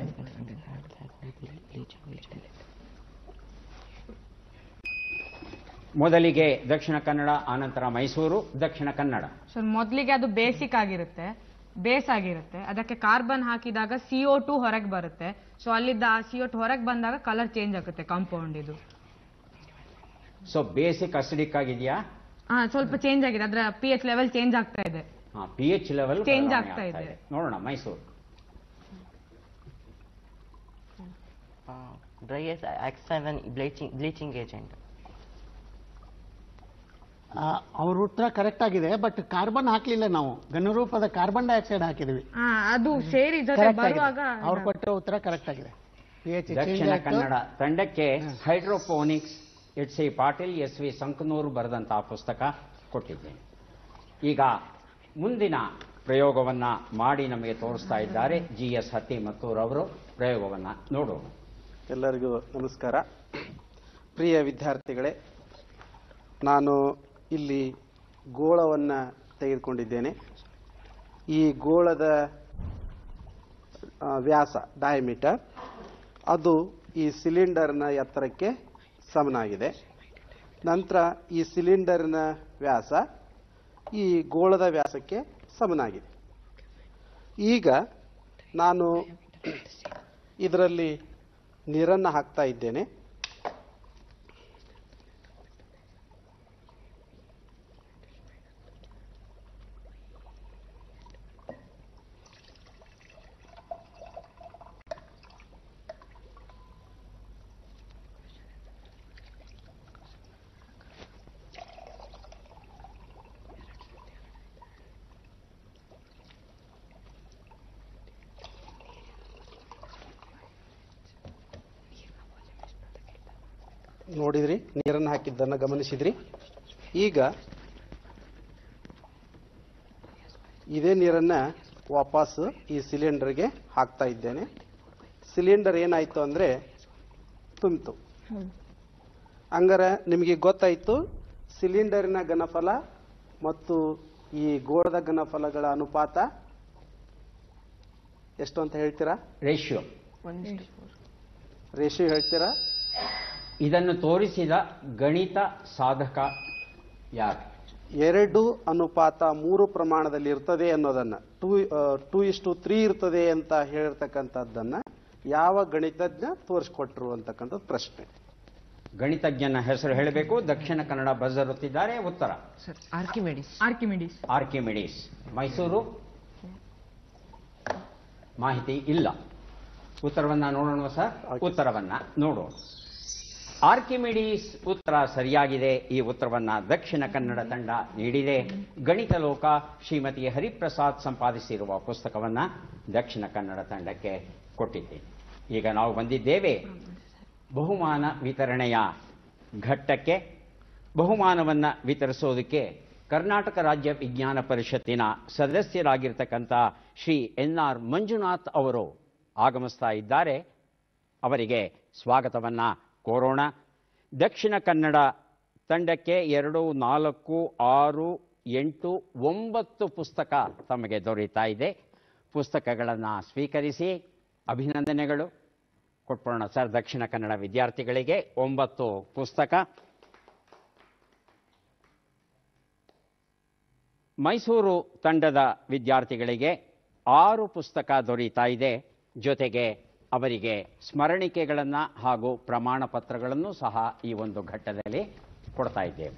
ಮೊದಲಿಗೆ ದಕ್ಷಿಣ ಕನ್ನಡ, ಆನಂತರ ಮೈಸೂರು. ದಕ್ಷಿಣ ಕನ್ನಡ ಸರ್, ಮೊದಲಿಗೆ ಅದು ಬೇಸ್ ಆಗಿರುತ್ತೆ. ಅದಕ್ಕೆ ಕಾರ್ಬನ್ ಹಾಕಿದಾಗ CO2 ಹೊರಗೆ ಬರುತ್ತೆ. ಸೊ ಅಲ್ಲಿದ್ದ ಆ CO2 ಹೊರಗೆ ಬಂದಾಗ ಕಲರ್ ಚೇಂಜ್ ಆಗುತ್ತೆ ಕಾಂಪೌಂಡ್ ಇದು. ಸೊ ಬೇಸಿಕ್ ಅಸಿಡಿಕ್ ಆಗಿದೆಯಾ? ಸ್ವಲ್ಪ ಚೇಂಜ್ ಆಗಿದೆ. ಅದರ pH ಲೆವೆಲ್ ಚೇಂಜ್ ಆಗ್ತಾ ಇದೆ. pH ಲೆವೆಲ್ ಚೇಂಜ್ ಆಗ್ತಾ ಇದೆ. ನೋಡೋಣ Mysuru. Dry ice acts as an bleaching agent. ಅವ್ರ ಉತ್ತರ ಕರೆಕ್ಟ್ ಆಗಿದೆ. ಬಟ್ ಕಾರ್ಬನ್ ಹಾಕ್ಲಿಲ್ಲ ನಾವು, ಘನರೂಪದ ಕಾರ್ಬನ್ ಡೈಆಕ್ಸೈಡ್ ಹಾಕಿದ್ವಿ. ಅದು ಸೇರಿ ಜೊತೆ ಬರುವಾಗ ಅವ್ರು ಕೊಟ್ಟಿರೋ ಉತ್ತರ ಕರೆಕ್ಟ್ ಆಗಿದೆ. ದಕ್ಷಿಣ ಕನ್ನಡ ತಂಡಕ್ಕೆ hydroponics H C. Patil, S V. Sankanur ಬರೆದಂತಹ ಪುಸ್ತಕ ಕೊಟ್ಟಿದ್ದೇನೆ. ಈಗ ಮುಂದಿನ ಪ್ರಯೋಗವನ್ನ ಮಾಡಿ ನಮಗೆ ತೋರಿಸ್ತಾ ಇದ್ದಾರೆ G.S. ಹತ್ತಿಮತ್ತೂರ್ ಅವರು. ಪ್ರಯೋಗವನ್ನ ನೋಡೋಣ. ಎಲ್ಲರಿಗೂ ನಮಸ್ಕಾರ. ಪ್ರಿಯ ವಿದ್ಯಾರ್ಥಿಗಳೇ, ನಾನು ಇಲ್ಲಿ ಗೋಳವನ್ನು ತೆಗೆದುಕೊಂಡಿದ್ದೇನೆ. ಈ ಗೋಳದ ವ್ಯಾಸ ಡಯಾಮೀಟರ್ ಅದು ಈ ಸಿಲಿಂಡರ್ನ ಎತ್ತರಕ್ಕೆ ಸಮನಾಗಿದೆ. ನಂತರ ಈ ಸಿಲಿಂಡರ್ನ ವ್ಯಾಸ ಈ ಗೋಳದ ವ್ಯಾಸಕ್ಕೆ ಸಮನಾಗಿದೆ. ಈಗ ನಾನು ಇದರಲ್ಲಿ ನೀರನ್ನು ಹಾಕ್ತಾ ಇದ್ದೇನೆ. ನೋಡಿದ್ರಿ, ನೀರನ್ನು ಹಾಕಿದ್ದನ್ನು ಗಮನಿಸಿದ್ರಿ. ಈಗ ಇದೇ ನೀರನ್ನು ವಾಪಸ್ ಈ ಸಿಲಿಂಡರ್ಗೆ ಹಾಕ್ತಾ ಇದ್ದೇನೆ. ಸಿಲಿಂಡರ್ ಏನಾಯಿತು ಅಂದರೆ ತುಂಬಿತು. ಹಂಗಾರೆ ನಿಮಗೆ ಗೊತ್ತಾಯಿತು ಸಿಲಿಂಡರಿನ ಘನಫಲ ಮತ್ತು ಈ ಗೋಳದ ಘನಫಲಗಳ ಅನುಪಾತ ಎಷ್ಟು ಅಂತ ಹೇಳ್ತೀರಾ? ರೇಷಿಯೋ ಹೇಳ್ತೀರಾ? ಇದನ್ನು ತೋರಿಸಿದ ಗಣಿತ ಸಾಧಕ ಯಾರು? 2:3 ಪ್ರಮಾಣದಲ್ಲಿ ಇರ್ತದೆ ಅನ್ನೋದನ್ನ 2:3 ಇರ್ತದೆ ಅಂತ ಹೇಳಿರ್ತಕ್ಕಂಥದ್ದನ್ನ ಯಾವ ಗಣಿತಜ್ಞ ತೋರಿಸ್ಕೊಟ್ರು ಅಂತಕ್ಕಂಥದ್ದು ಪ್ರಶ್ನೆ. ಗಣಿತಜ್ಞನ ಹೆಸರು ಹೇಳಬೇಕು. ದಕ್ಷಿಣ ಕನ್ನಡ ಬಜರುತ್ತಿದ್ದಾರೆ. ಉತ್ತರ ಸರ್ ಆರ್ಕಿಮೆಡಿಸ್. ಆರ್ಕಿಮಿಡೀಸ್. ಮೈಸೂರು ಮಾಹಿತಿ ಇಲ್ಲ. ಉತ್ತರವನ್ನ ನೋಡೋಣ ಸರ್. ಉತ್ತರವನ್ನ ನೋಡೋಣ. ಆರ್ಕಿಮಿಡೀಸ್ ಉತ್ತರ ಸರಿಯಾಗಿದೆ. ಈ ಉತ್ತರವನ್ನ ದಕ್ಷಿಣ ಕನ್ನಡ ತಂಡ ನೀಡಿದೆ. ಗಣಿತ ಲೋಕ ಶ್ರೀಮತಿ ಹರಿಪ್ರಸಾದ್ ಸಂಪಾದಿಸಿರುವ ಪುಸ್ತಕವನ್ನ ದಕ್ಷಿಣ ಕನ್ನಡ ತಂಡಕ್ಕೆ ಕೊಟ್ಟಿದ್ದೇನೆ. ಈಗ ನಾವು ಬಂದಿದ್ದೇವೆ ಬಹುಮಾನ ವಿತರಣೆಯ ಘಟ್ಟಕ್ಕೆ. ಬಹುಮಾನವನ್ನು ವಿತರಿಸೋದಕ್ಕೆ ಕರ್ನಾಟಕ ರಾಜ್ಯ ವಿಜ್ಞಾನ ಪರಿಷತ್ತಿನ ಸದಸ್ಯರಾಗಿರ್ತಕ್ಕಂಥ ಶ್ರೀ NR ಮಂಜುನಾಥ್ ಅವರು ಆಗಮಿಸ್ತಾ ಇದ್ದಾರೆ. ಅವರಿಗೆ ಸ್ವಾಗತವನ್ನ ಕೋರೋಣ. ದಕ್ಷಿಣ ಕನ್ನಡ ತಂಡಕ್ಕೆ 2, 4, 6, 8, 9 ಪುಸ್ತಕ ತಮಗೆ ದೊರೆಯುತ್ತಾ ಇದೆ. ಪುಸ್ತಕಗಳನ್ನು ಸ್ವೀಕರಿಸಿ ಅಭಿನಂದನೆಗಳು ಕೊಟ್ಬಿಡೋಣ ಸರ್. ದಕ್ಷಿಣ ಕನ್ನಡ ವಿದ್ಯಾರ್ಥಿಗಳಿಗೆ 9 ಪುಸ್ತಕ. ಮೈಸೂರು ತಂಡದ ವಿದ್ಯಾರ್ಥಿಗಳಿಗೆ 6 ಪುಸ್ತಕ ದೊರೆಯುತ್ತಾ ಇದೆ. ಜೊತೆಗೆ ಅವರಿಗೆ ಸ್ಮರಣಿಕೆಗಳನ್ನು ಹಾಗೂ ಪ್ರಮಾಣ ಪತ್ರಗಳನ್ನು ಸಹ ಈ ಒಂದು ಘಟ್ಟದಲ್ಲಿ ಕೊಡ್ತಾ ಇದ್ದೇವೆ.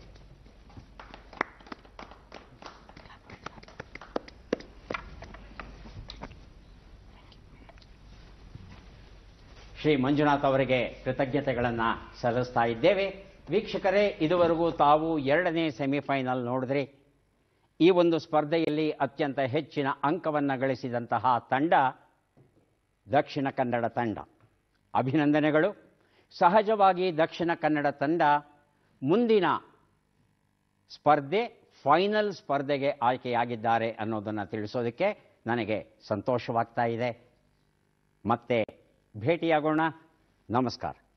ಶ್ರೀ ಮಂಜುನಾಥ್ ಅವರಿಗೆ ಕೃತಜ್ಞತೆಗಳನ್ನು ಸಲ್ಲಿಸ್ತಾ ಇದ್ದೇವೆ. ವೀಕ್ಷಕರೇ, ಇದುವರೆಗೂ ತಾವು 2ನೇ ಸೆಮಿಫೈನಲ್ ನೋಡಿದ್ರಿ. ಈ ಒಂದು ಸ್ಪರ್ಧೆಯಲ್ಲಿ ಅತ್ಯಂತ ಹೆಚ್ಚಿನ ಅಂಕವನ್ನು ಗಳಿಸಿದಂತಹ ತಂಡ ದಕ್ಷಿಣ ಕನ್ನಡ ತಂಡ. ಅಭಿನಂದನೆಗಳು. ಸಹಜವಾಗಿ ದಕ್ಷಿಣ ಕನ್ನಡ ತಂಡ ಮುಂದಿನ ಸ್ಪರ್ಧೆ ಫೈನಲ್ ಸ್ಪರ್ಧೆಗೆ ಆಯ್ಕೆಯಾಗಿದ್ದಾರೆ ಅನ್ನೋದನ್ನು ತಿಳಿಸೋದಕ್ಕೆ ನನಗೆ ಸಂತೋಷವಾಗ್ತಾ ಇದೆ. ಮತ್ತೆ ಭೇಟಿಯಾಗೋಣ. ನಮಸ್ಕಾರ.